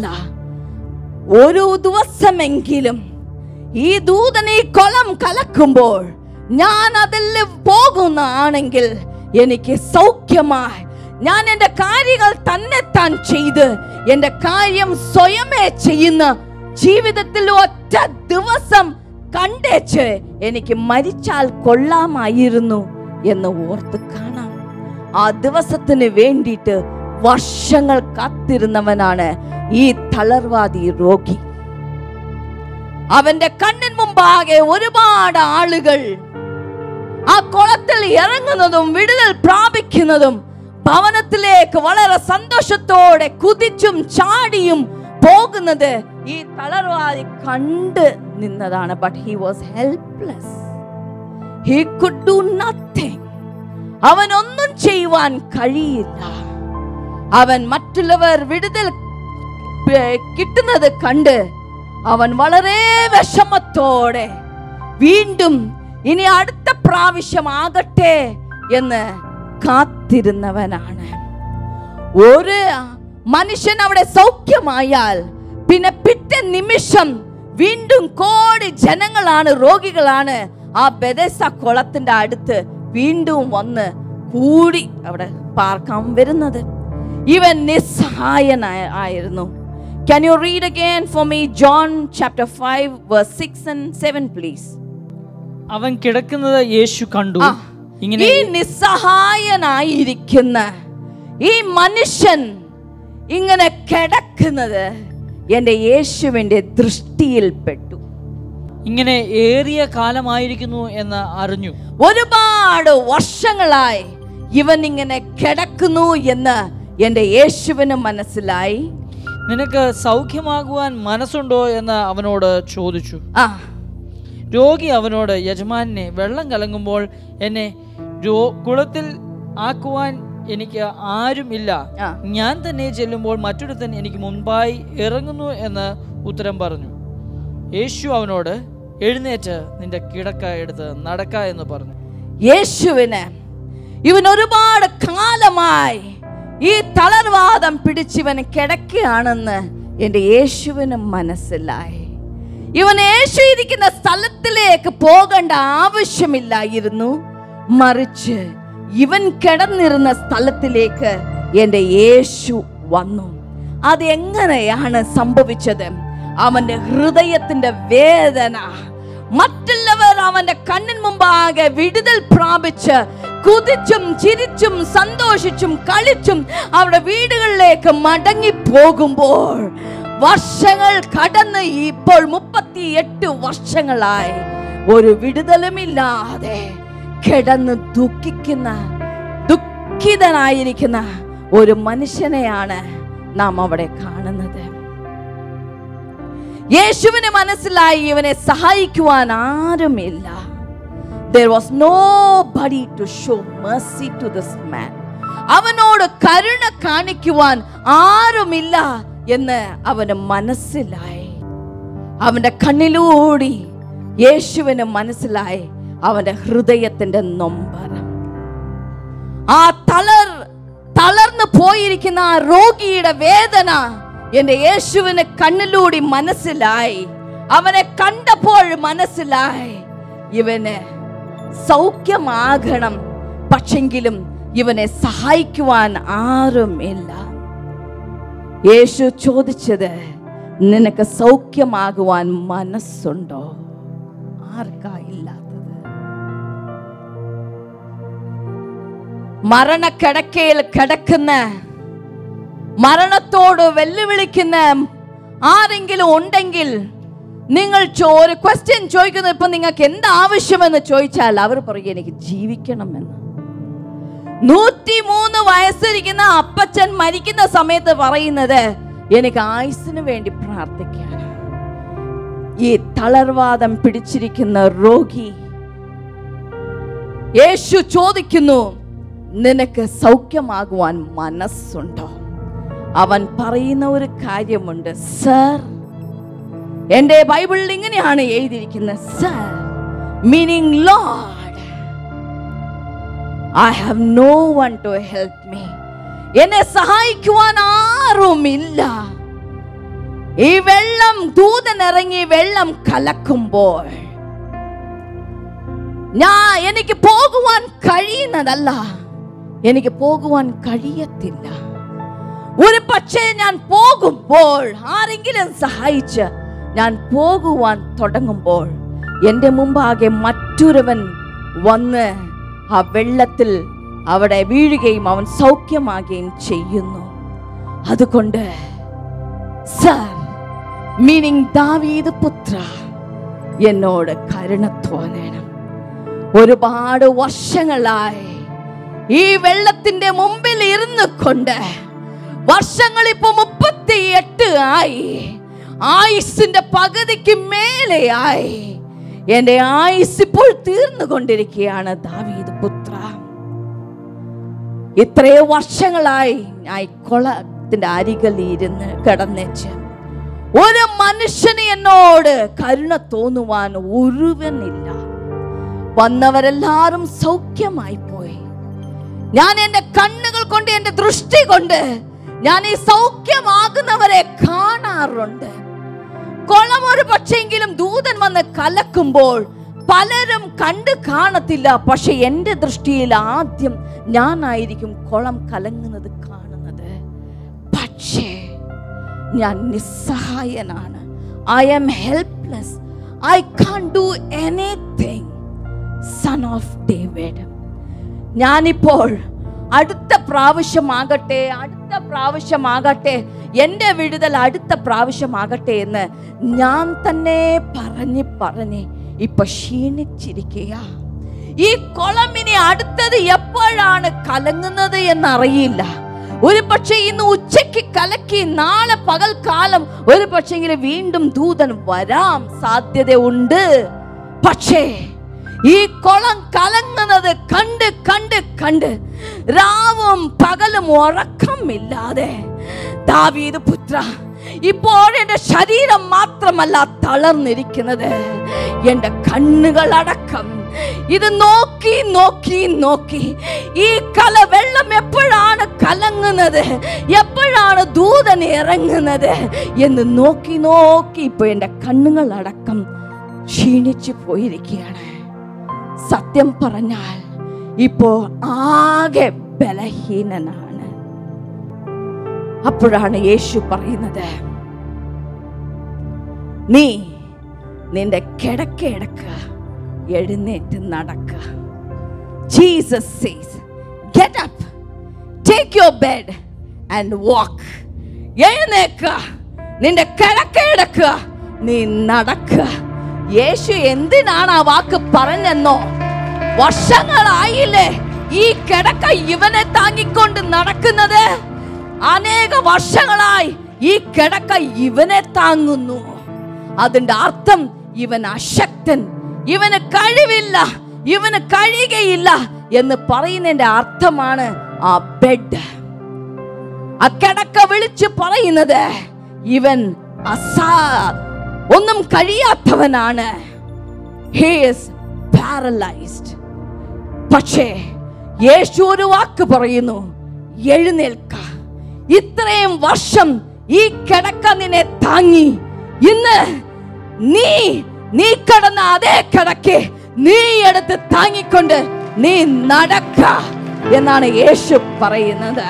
ഒരു ദിവസമെങ്കിലും ഈ ദൂതൻ ഈ കുളം കലക്കുമ്പോൾ ഞാൻ അതിൽ പോകുന്നതാണെങ്കിൽ എനിക്ക് സൗഖ്യമായി ഞാൻ എൻ്റെ കാര്യങ്ങൾ തന്നെത്താൻ ചെയ്ത് എൻ്റെ കാര്യം സ്വയമേ ചെയ്യുന്ന ജീവിതത്തിൽ ഒറ്റ ദിവസം കണ്ടേച്ച് എനിക്ക് മരിച്ചാൽ കൊള്ളാമായിരുന്നു എന്ന് ഓർത്ത് കാണാം. ആ ദിവസത്തിന് വേണ്ടിയിട്ട് വർഷങ്ങൾ കാത്തിരുന്നവനാണ് ഈ തളർവാദി രോഗി. അവന്റെ കണ്ണിന് മുമ്പാകെ ഒരുപാട് ആളുകൾ ആ കുളത്തിൽ ഇറങ്ങുന്നതും വിടുതൽ പ്രാപിക്കുന്നതും ഭവനത്തിലേക്ക് വളരെ സന്തോഷത്തോടെ കുതിച്ചും ചാടിയും പോകുന്നത് ഈ തളർവാദി കണ്ട് നിന്നതാണ്. But he was helpless. He could do nothing. അവനൊന്നും ചെയ്യുവാൻ കഴിയില്ല. അവൻ മറ്റുള്ളവർ വിടുതൽ കിട്ടുന്നത് കണ്ട് അവൻ വളരെ വിഷമത്തോടെ വീണ്ടും ഇനി അടുത്ത പ്രാവശ്യം ആകട്ടെ എന്ന് കാത്തിരുന്നവനാണ്. ഒരു മനുഷ്യൻ അവിടെ സൗഖ്യമായാൽ പിന്നെ പിറ്റേ നിമിഷം വീണ്ടും കോടി ജനങ്ങളാണ്, രോഗികളാണ് ആ ബെഥെസ്ദ കുളത്തിന്റെ അടുത്ത് വീണ്ടും വന്ന് കൂടി അവിടെ പാർക്കാൻ വരുന്നത്. ഇവൻ നിസ്സഹായനായിരുന്നു. Can you read again for me John chapter 5 verse 6 and 7 please? അവൻ കിടക്കുന്നത് യേശു കണ്ടു. ഈ നിസ്സഹായനായിരിക്കുന്ന ഈ മനുഷ്യൻ ഇങ്ങനെ കിടക്കുന്നത് എൻ്റെ യേശുവിൻ്റെ ദൃഷ്ടിയിൽപ്പെട്ടു. ഇങ്ങനെ ഏറിയ കാലമായിരിക്കുന്നു എന്ന് അറിഞ്ഞു. ഒരുപാട് വർഷങ്ങളായി ഇവൻ ഇങ്ങനെ കിടക്കുന്നു എന്ന് എൻ്റെ യേശുവിന് മനസ്സിലായി. നിനക്ക് സൗഖ്യമാകുവാൻ മനസ്സുണ്ടോ എന്ന് അവനോട് ചോദിച്ചു. രോഗി അവനോട്, യജമാനെ, വെള്ളം കലങ്ങുമ്പോൾ എന്നെ കുളത്തിൽ ആക്കുവാൻ എനിക്ക് ആരും ഇല്ല. ഞാൻ തന്നെ ചെല്ലുമ്പോൾ മറ്റൊരുത്തൻ എനിക്ക് മുൻപായി ഇറങ്ങുന്നു എന്ന് ഉത്തരം പറഞ്ഞു. യേശു അവനോട്, എഴുന്നേറ്റ് നിന്റെ കിടക്ക എടുത്ത് നടക്ക എന്ന് പറഞ്ഞു. യേശുവിന് ഇവൻ ഒരുപാട് കാലമായി ഈ തളർവാദം പിടിച്ചിവൻ കിടക്കുകയാണെന്ന് എൻ്റെ യേശുവിന് മനസ്സിലായി. ഇവൻ യേശു ഇരിക്കുന്ന സ്ഥലത്തിലേക്ക് പോകേണ്ട ആവശ്യമില്ലായിരുന്നു. മറിച്ച് ഇവൻ കിടന്നിരുന്ന സ്ഥലത്തിലേക്ക് എൻ്റെ യേശു വന്നു. അതെങ്ങനെയാണ് സംഭവിച്ചത്? അവന്റെ ഹൃദയത്തിന്റെ വേദന, മറ്റുള്ളവർ അവന്റെ കണ്ണിന് മുമ്പാകെ വിടുതൽ പ്രാപിച്ച് കുതിച്ചും ചിരിച്ചും സന്തോഷിച്ചും കളിച്ചും അവരുടെ വീടുകളിലേക്ക് മടങ്ങി പോകുമ്പോൾ, വർഷങ്ങൾ കടന്ന് ഇപ്പോൾ 38 വർഷങ്ങളായി ഒരു വിടുതലുമില്ലാതെ കിടന്ന് ദുഃഖിതനായിരിക്കുന്ന ഒരു മനുഷ്യനെയാണ് നാം അവിടെ കാണുന്നത്. യേശുവിന് മനസ്സിലായി ഇവനെ സഹായിക്കുവാൻ ആരുമില്ല. There was nobody to show mercy to this man. അവനോട് കരുണ കാണിക്കുവാൻ ആരുമില്ല എന്ന് അവന് മനസ്സിലായി. അവന്റെ കണ്ണിലൂടെ യേശുവിന് മനസ്സിലായി അവന്റെ ഹൃദയത്തിന്റെ നൊമ്പരം. ആ തളർന്നു പോയിരിക്കുന്ന ആ രോഗിയുടെ വേദന എന്റെ യേശുവിന് കണ്ണിലൂടെ മനസ്സിലായി. അവനെ കണ്ടപ്പോൾ മനസ്സിലായി ഇവന് സൗഖ്യമാകണം, പക്ഷെങ്കിലും ഇവനെ സഹായിക്കുവാൻ ആരുമില്ല. യേശു ചോദിച്ചത്, നിനക്ക് സൗഖ്യമാകുവാൻ മനസ്സുണ്ടോ? ആർക്കാ ഇല്ലാത്തത്? മരണക്കിടക്കയിൽ കിടക്കുന്ന, മരണത്തോട് വെല്ലുവിളിക്കുന്ന ആരെങ്കിലും ഉണ്ടെങ്കിൽ നിങ്ങൾ ഒരു ക്വസ്റ്റ്യൻ ചോദിക്കുന്നത്, ഇപ്പൊ നിങ്ങൾക്ക് എന്ത് ആവശ്യമെന്ന് ചോദിച്ചാൽ അവർ പറയും എനിക്ക് ജീവിക്കണമെന്ന്. 103 വയസ്സിരിക്കുന്ന അപ്പച്ചൻ മരിക്കുന്ന സമയത്ത് പറയുന്നത് എനിക്ക് ആയുസ്സിന് വേണ്ടി പ്രാർത്ഥിക്കാൻ. ഈ തളർവാദം പിടിച്ചിരിക്കുന്ന രോഗി യേശു ചോദിക്കുന്നു, നിനക്ക് സൗഖ്യമാകുവാൻ മനസ്സുണ്ടോ? അവൻ പറയുന്ന ഒരു കാര്യമുണ്ട്, സർ, എന്റെ ബൈബിളിൽ ഇങ്ങനെയാണ് എഴുതിയിരിക്കുന്നത്, sir, meaning Lord, I have no one to help me. എന്നെ സഹായിക്കുവാൻ ആരുമില്ല. ഈ വെള്ളം, ദൂതൻ ഇറങ്ങി വെള്ളം കലക്കുമ്പോൾ എനിക്ക് പോകുവാൻ കഴിയുന്നതല്ല, എനിക്ക് പോകുവാൻ കഴിയത്തില്ല. ഒരു പക്ഷേ ഞാൻ പോകുമ്പോൾ, ആരെങ്കിലും സഹായിച്ച് ഞാൻ പോകുവാൻ തുടങ്ങുമ്പോൾ എൻ്റെ മുമ്പാകെ മറ്റൊരുവൻ വന്ന് ആ വെള്ളത്തിൽ അവിടെ വീഴുകയും അവൻ സൗഖ്യമാകുകയും ചെയ്യുന്നു. അതുകൊണ്ട് സർ, മീനിങ് ദാവീദ് പുത്ര, എന്നോട് കരുണ തോന്നണം. ഒരുപാട് വർഷങ്ങളായി ഈ വെള്ളത്തിന്റെ മുമ്പിൽ ഇരുന്നു കൊണ്ട്, വർഷങ്ങൾ ഇപ്പൊ 38 ആയി, ആയുസിന്റെ പകുതിക്ക് മേലെയായി. എന്റെ ആയുസ് ഇപ്പോൾ തീർന്നുകൊണ്ടിരിക്കുകയാണ് ദാവീദ് പുത്ര. ഇത്രയോ വർഷങ്ങളായി ഞാൻ കുളത്തിന്റെ അരികിൽ ഇരുന്ന് കിടന്നേച്ച് ഒരു മനുഷ്യന് എന്നോട് കരുണ തോന്നുവാൻ ഒരുവനില്ല. വന്നവരെല്ലാരും സൗഖ്യമായി പോയി. ഞാൻ എന്റെ കണ്ണുകൾ കൊണ്ട്, എന്റെ ദൃഷ്ടി കൊണ്ട് ഞാൻ ഈ സൗഖ്യമാകുന്നവരെ കാണാറുണ്ട്. കുളം ഒരു പക്ഷെങ്കിലും ദൂതൻ വന്ന് കലക്കുമ്പോൾ പലരും കണ്ടു കാണത്തില്ല. പക്ഷെ എൻ്റെ ദൃഷ്ടിയിൽ ആദ്യം ഞാനായിരിക്കും കുളം കലങ്ങുന്നത് കാണുന്നത്. പക്ഷേ ഞാൻ നിസ്സഹായനാണ്. I am helpless. I can't do anything. Son of David. ഞാനിപ്പോൾ അടുത്ത പ്രാവശ്യമാകട്ടെ എൻ്റെ വിടുതൽ അടുത്ത പ്രാവശ്യമാകട്ടെ എന്ന് ഞാൻ തന്നെ പറഞ്ഞ് ഇപ്പൊ ക്ഷീണിച്ചിരിക്കുക. ഈ കുളമിനി അടുത്തത് എപ്പോഴാണ് കലങ്ങുന്നത് എന്നറിയില്ല. ഒരു പക്ഷേ ഇന്ന് ഉച്ചയ്ക്ക് കലക്കി നാളെ പകൽക്കാലം ഒരു പക്ഷെങ്കിലും വീണ്ടും ദൂതൻ വരാൻ സാധ്യതയുണ്ട്. പക്ഷേ ഈ കുളം കലങ്ങുന്നത് കണ്ട് രാവും പകലും ഉറക്കമില്ലാതെ, ദാവീദ് പുത്ര, ഇപ്പോൾ എൻ്റെ ശരീരം മാത്രമല്ല തളർന്നിരിക്കുന്നത്, എൻ്റെ കണ്ണുകളടക്കം ഇത് നോക്കി നോക്കി നോക്കി ഈ വെള്ളം എപ്പോഴാണ് കലങ്ങുന്നത്, എപ്പോഴാണ് ദൂതൻ ഇറങ്ങുന്നത് എന്ന് നോക്കി നോക്കി ഇപ്പൊ എന്റെ കണ്ണുകളടക്കം ക്ഷീണിച്ചു പോയിരിക്കുകയാണ്. സത്യം പറഞ്ഞാൽ ഇപ്പോ ആകെ ബലഹീനനാണ്. അപ്പോഴാണ് യേശു പറയുന്നത്, നീ നിന്റെ കിടക്കയെടുക്കുക, എഴുന്നേറ്റ് നടക്കുക. Jesus says, get up, take your bed and walk. എഴുന്നേക്കുക, നിന്റെ കിടക്കയെടുക്കുക, നീ നടക്കുക. യേശു എന്തിനാണ് ആ വാക്ക് പറഞ്ഞെന്നോ? വർഷങ്ങളായില്ലേ ഈ കിടക്ക ഇവനെ താങ്ങിക്കൊണ്ട് നടക്കുന്നത്. അനേക വർഷങ്ങളായി ഈ കിടക്ക ഇവനെ താങ്ങുന്നു. അതിന്റെ അർത്ഥം ഇവൻ അശക്തൻ, ഇവന് കഴിവില്ല, ഇവന് കഴിയുകയില്ല എന്ന് പറയുന്നതിന്റെ അർത്ഥമാണ് ആ ബെഡ്, ആ കിടക്ക വിളിച്ച് പറയുന്നത് ഇവൻ ഒന്നും കഴിയാത്തവനാണ്. He is paralyzed. പക്ഷേ യേശു ഒരു വാക്ക് പറയുന്നു, എഴുന്നേൽക്ക. ഇത്രയും വർഷം ഈ കിടക്ക നിന്നെ താങ്ങി. ഇന്ന് നീ കിടന്ന അതേ കിടക്കെ നീ എടുത്ത് താങ്ങിക്കൊണ്ട് നീ നടക്ക എന്നാണ് യേശു പറയുന്നത്.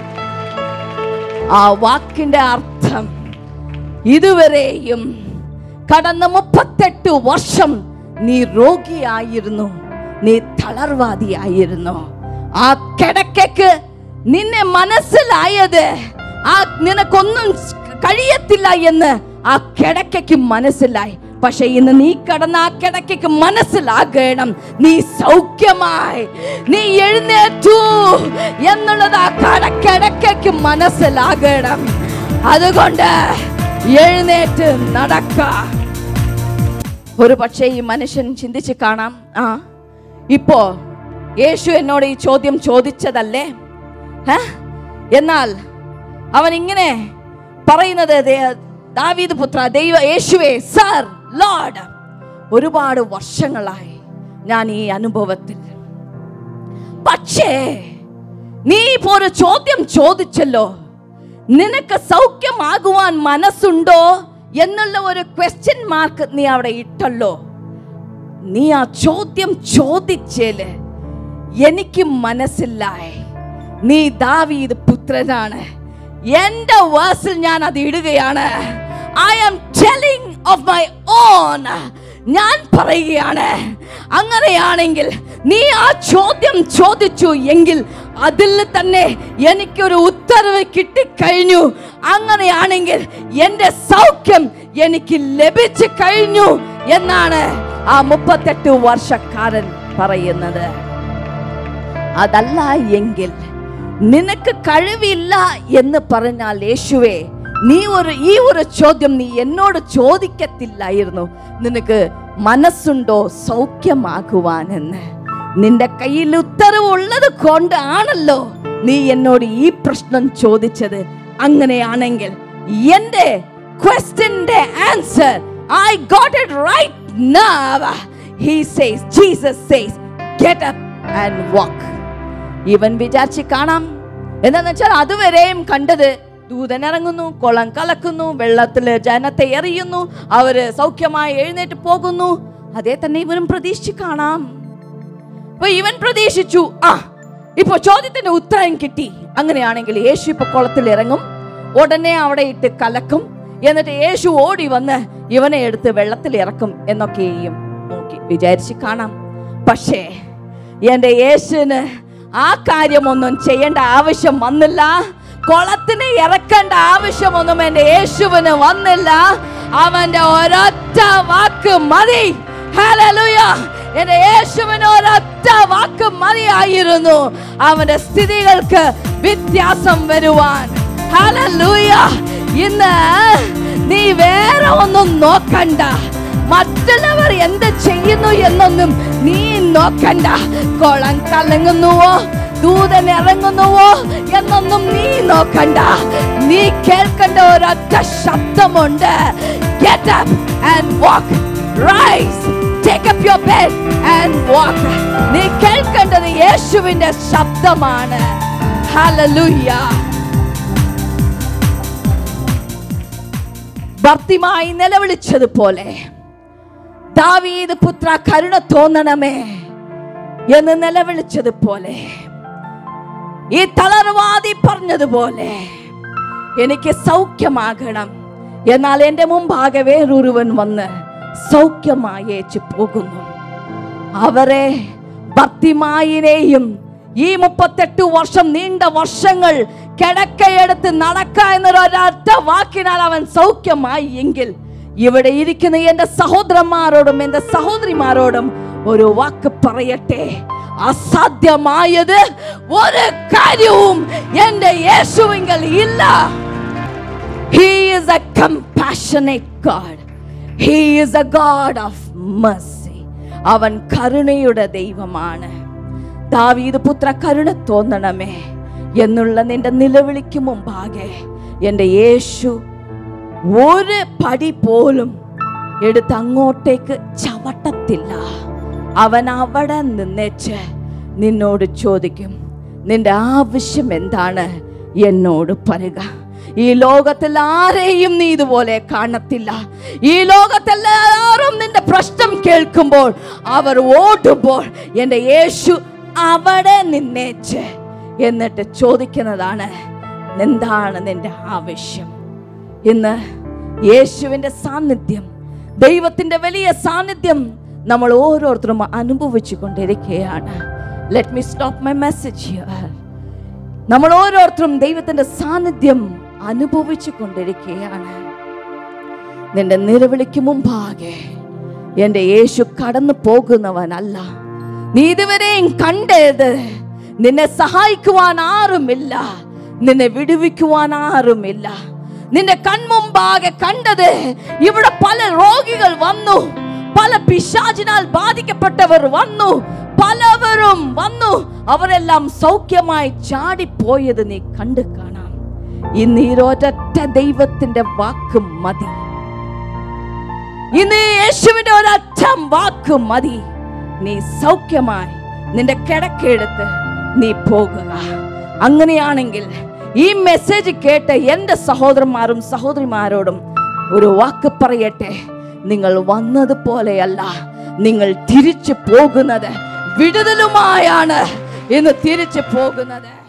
ആ വാക്കിന്റെ അർത്ഥം, ഇതുവരെയും കടന്ന 38 വർഷം നീ രോഗിയായിരുന്നു, നീ തളർവാദിയായിരുന്നു. ആ കിടക്കയ്ക്ക് നിന്നെ മനസ്സിലായത്, നിനക്കൊന്നും കഴിയത്തില്ല എന്ന് ആ കിടക്കയ്ക്ക് മനസ്സിലായി. പക്ഷെ ഇന്ന് നീ കടന്ന ആ കിടക്കയ്ക്ക് മനസ്സിലാകണം, നീ സൗഖ്യമായി, നീ എഴുന്നേറ്റു എന്നുള്ളത് ആ കിടക്കയ്ക്ക് മനസ്സിലാകണം. അതുകൊണ്ട് എഴുന്നേറ്റ് നടക്ക. ഒരു പക്ഷേ ഈ മനുഷ്യൻ ചിന്തിച്ച് കാണാം, ഇപ്പോ യേശു എന്നോട് ഈ ചോദ്യം ചോദിച്ചതല്ലേ, എന്നാൽ അവൻ ഇങ്ങനെ പറയുന്നത്, ദാവീദ് പുത്ര യേശുവേ, സർ, ലോർഡ്, ഒരുപാട് വർഷങ്ങളായി ഞാൻ ഈ അനുഭവത്തിൽ. പക്ഷേ നീ ഇപ്പോ ഒരു ചോദ്യം ചോദിച്ചല്ലോ, നിനക്ക് സൗഖ്യമാകുവാൻ മനസ്സുണ്ടോ എന്നുള്ള ഒരു ക്വസ്റ്റ്യൻ മാർക്ക് നീ അവിടെ ഇട്ടല്ലോ. നീ ആ ചോദ്യം ചോദിച്ചേല് എനിക്ക് മനസ്സിലായി നീ ദാവീദ് പുത്രനാണ്. എന്റെ വേഴ്സിൽ ഞാൻ അത് ഇടുകയാണ്. I am telling of my own. ഞാൻ പറയുകയാണ്, അങ്ങനെയാണെങ്കിൽ നീ ആ ചോദ്യം ചോദിച്ചു എങ്കിൽ അതിൽ തന്നെ എനിക്കൊരു ഉത്തരവ് കിട്ടിക്കഴിഞ്ഞു. അങ്ങനെയാണെങ്കിൽ എന്റെ സൗഖ്യം എനിക്ക് ലഭിച്ചു കഴിഞ്ഞു എന്നാണ് ആ 38 വർഷക്കാരൻ പറയുന്നത്. അതല്ല എങ്കിൽ നിനക്ക് കഴിവില്ല എന്ന് പറഞ്ഞാൽ യേശുവേ, ഈ ഒരു ചോദ്യം നീ എന്നോട് ചോദിക്കത്തില്ലായിരുന്നു. നിനക്ക് മനസ്സുണ്ടോ സൗഖ്യമാകുവാനെന്ന്? നിന്റെ കയ്യിൽ ഉത്തരവുള്ളത് കൊണ്ടാണല്ലോ നീ എന്നോട് ഈ പ്രശ്നം ചോദിച്ചത്. അങ്ങനെയാണെങ്കിൽ എന്റെ ക്വസ്റ്റ്യന്റെ answer I got it right now. He says, Jesus says, get up and walk. ഇവൻ വിചാരിച്ച് കാണാം, എന്താന്ന് വെച്ചാൽ അതുവരെയും കണ്ടത് ദൂതൻ ഇറങ്ങുന്നു, കുളം കലക്കുന്നു, വെള്ളത്തില് ജനത്തെ എറിയുന്നു, അവര് സൗഖ്യമായി എഴുന്നേറ്റ് പോകുന്നു. അതേ തന്നെ ഇവനും പ്രതീക്ഷിച്ച് കാണാം. അപ്പൊ ഇവൻ പ്രതീക്ഷിച്ചു, ഇപ്പൊ ചോദ്യത്തിന്റെ ഉത്തരം കിട്ടി. അങ്ങനെയാണെങ്കിൽ യേശു ഇപ്പൊ കുളത്തിൽ ഇറങ്ങും, ഉടനെ അവിടെ ഇട്ട് കലക്കും, എന്നിട്ട് യേശു ഓടി വന്ന് ഇവനെ എടുത്ത് വെള്ളത്തിൽ ഇറക്കും എന്നൊക്കെയും നോക്കി വിചാരിച്ച് കാണാം. പക്ഷേ എന്റെ യേശുവിന് ആ കാര്യമൊന്നും ചെയ്യേണ്ട ആവശ്യം വന്നില്ല. കുളത്തിന് ഇറക്കേണ്ട ആവശ്യമൊന്നും എന്റെ യേശുവിന് വന്നില്ല. അവന്റെ ഒരൊറ്റ വാക്ക് മതി. ഹല്ലേലൂയ! എന്റെ യേശുവിന് ഒരൊറ്റ വാക്ക് മതിയായിരുന്നു അവന്റെ സ്ഥിതികൾക്ക് വ്യത്യാസം വരുവാൻ. ഹല്ലേലൂയ! ഇന്ന് നീ വേറെ ഒന്നും നോക്കണ്ട, മറ്റുള്ളവർ എന്ത് ചെയ്യുന്നു എന്നൊന്നും നീ നോക്കണ്ട. കുളം കലങ്ങുന്നുവോ, ദൂതൻ ഇറങ്ങുന്നുവോ എന്നൊന്നും നീ നോക്കണ്ട. നീ കേൾക്കേണ്ട ഒരൊറ്റ ശബ്ദമുണ്ട്, get up and walk, rise take up your bed and walk. നീ കേൾക്കേണ്ടത് യേശുവിന്റെ ശബ്ദമാണ്. Hallelujah. ഭർത്തിമായി നിലവിളിച്ചതുപോലെ ദാവീദ് പുത്ര കരുണ തോന്നണമേ എന്ന് നിലവിളിച്ചതുപോലെ, ഈ തളർവാദി പറഞ്ഞതുപോലെ എനിക്ക് സൗഖ്യമാകണം. എന്നാൽ എൻ്റെ മുമ്പാകെ വേറൊരുവൻ വന്ന് സൗഖ്യമായേച്ചു പോകുന്നു. അവരെ ഭർത്തിമായിനെയും ഈ 38 വർഷം നീണ്ട വർഷങ്ങൾ കിടക്കയെടുത്ത് നടക്ക എന്നൊരൊറ്റ വാക്കിനാൽ അവൻ സൗഖ്യമായി എങ്കിൽ, ഇവിടെ ഇരിക്കുന്ന എൻ്റെ സഹോദരന്മാരോടും എൻ്റെ സഹോദരിമാരോടും ഒരു വാക്ക് പറയട്ടെ, അസാധ്യമായത് ഒരു കാര്യവും എൻ്റെ യേശുവിങ്കൽ ഇല്ല. He is a compassionate God. He is a God of mercy. അവൻ കരുണയുടെ ദൈവമാണ്. ദാവീദ് പുത്ര കരുണ തോന്നണമേ എന്നുള്ള നിന്റെ നിലവിളിക്ക് മുമ്പാകെ എൻ്റെ യേശു ഒരു പടി പോലും എടുത്ത് അങ്ങോട്ടേക്ക് ചവിട്ടത്തില്ല. അവൻ അവിടെ നിന്നേച്ച് നിന്നോട് ചോദിക്കും, നിന്റെ ആവശ്യം എന്താണ്? എന്നോട് പറയുക. ഈ ലോകത്തിൽ ആരെയും നീ ഇതുപോലെ കാണത്തില്ല. ഈ ലോകത്തെല്ലാവരും നിന്റെ പ്രശ്നം കേൾക്കുമ്പോൾ അവർ ഓടുമ്പോൾ എൻ്റെ യേശു അവിടെ നിന്നേച്ച് എന്നിട്ട് ചോദിക്കുന്നതാണ്, എന്താണ് നിന്റെ ആവശ്യം? ഇന്ന് യേശുവിൻ്റെ സാന്നിധ്യം, ദൈവത്തിൻ്റെ വലിയ സാന്നിധ്യം നമ്മൾ ഓരോരുത്തരും അനുഭവിച്ചു കൊണ്ടിരിക്കുകയാണ്. Let me stop my message here. നമ്മൾ ഓരോരുത്തരും ദൈവത്തിൻ്റെ സാന്നിധ്യം അനുഭവിച്ചു കൊണ്ടിരിക്കുകയാണ്. നിന്റെ നിലവിളിക്ക് മുമ്പാകെ എൻ്റെ യേശു കടന്നു പോകുന്നവനല്ല. നീ ഇതുവരെയും കണ്ടത് നിന്നെ സഹായിക്കുവാൻ ആരുമില്ല, നിന്നെ വിടുവിക്കുവാൻ ആരുമില്ല. നിന്റെ കൺമുമ്പാകെ കണ്ടത് ഇവിടെ പല രോഗികൾ വന്നു, പല പിശാചിനാൽ ബാധിക്കപ്പെട്ടവർ വന്നു, പലവരും വന്നു, അവരെല്ലാം സൗഖ്യമായി ചാടിപ്പോയത് നീ കണ്ടു കാണാം. ഇന്ന് ഈ ഒരൊറ്റ ദൈവത്തിന്റെ വാക്ക് മതി. ഇന്ന് യേശുവിന്റെ ഒരൊറ്റ വാക്ക് മതി. നീ സൗഖ്യമായി നിന്റെ കിടക്കെടുത്ത് നീ പോകുക. അങ്ങനെയാണെങ്കിൽ ഈ മെസ്സേജ് കേട്ട് എൻ്റെ സഹോദരന്മാരും സഹോദരിമാരോടും ഒരു വാക്ക് പറയട്ടെ, നിങ്ങൾ വന്നതുപോലെയല്ല, നിങ്ങൾ തിരിച്ചു പോകുന്നത് വിടുതലുമായാണ് ഇന്ന് തിരിച്ചു പോകുന്നത്.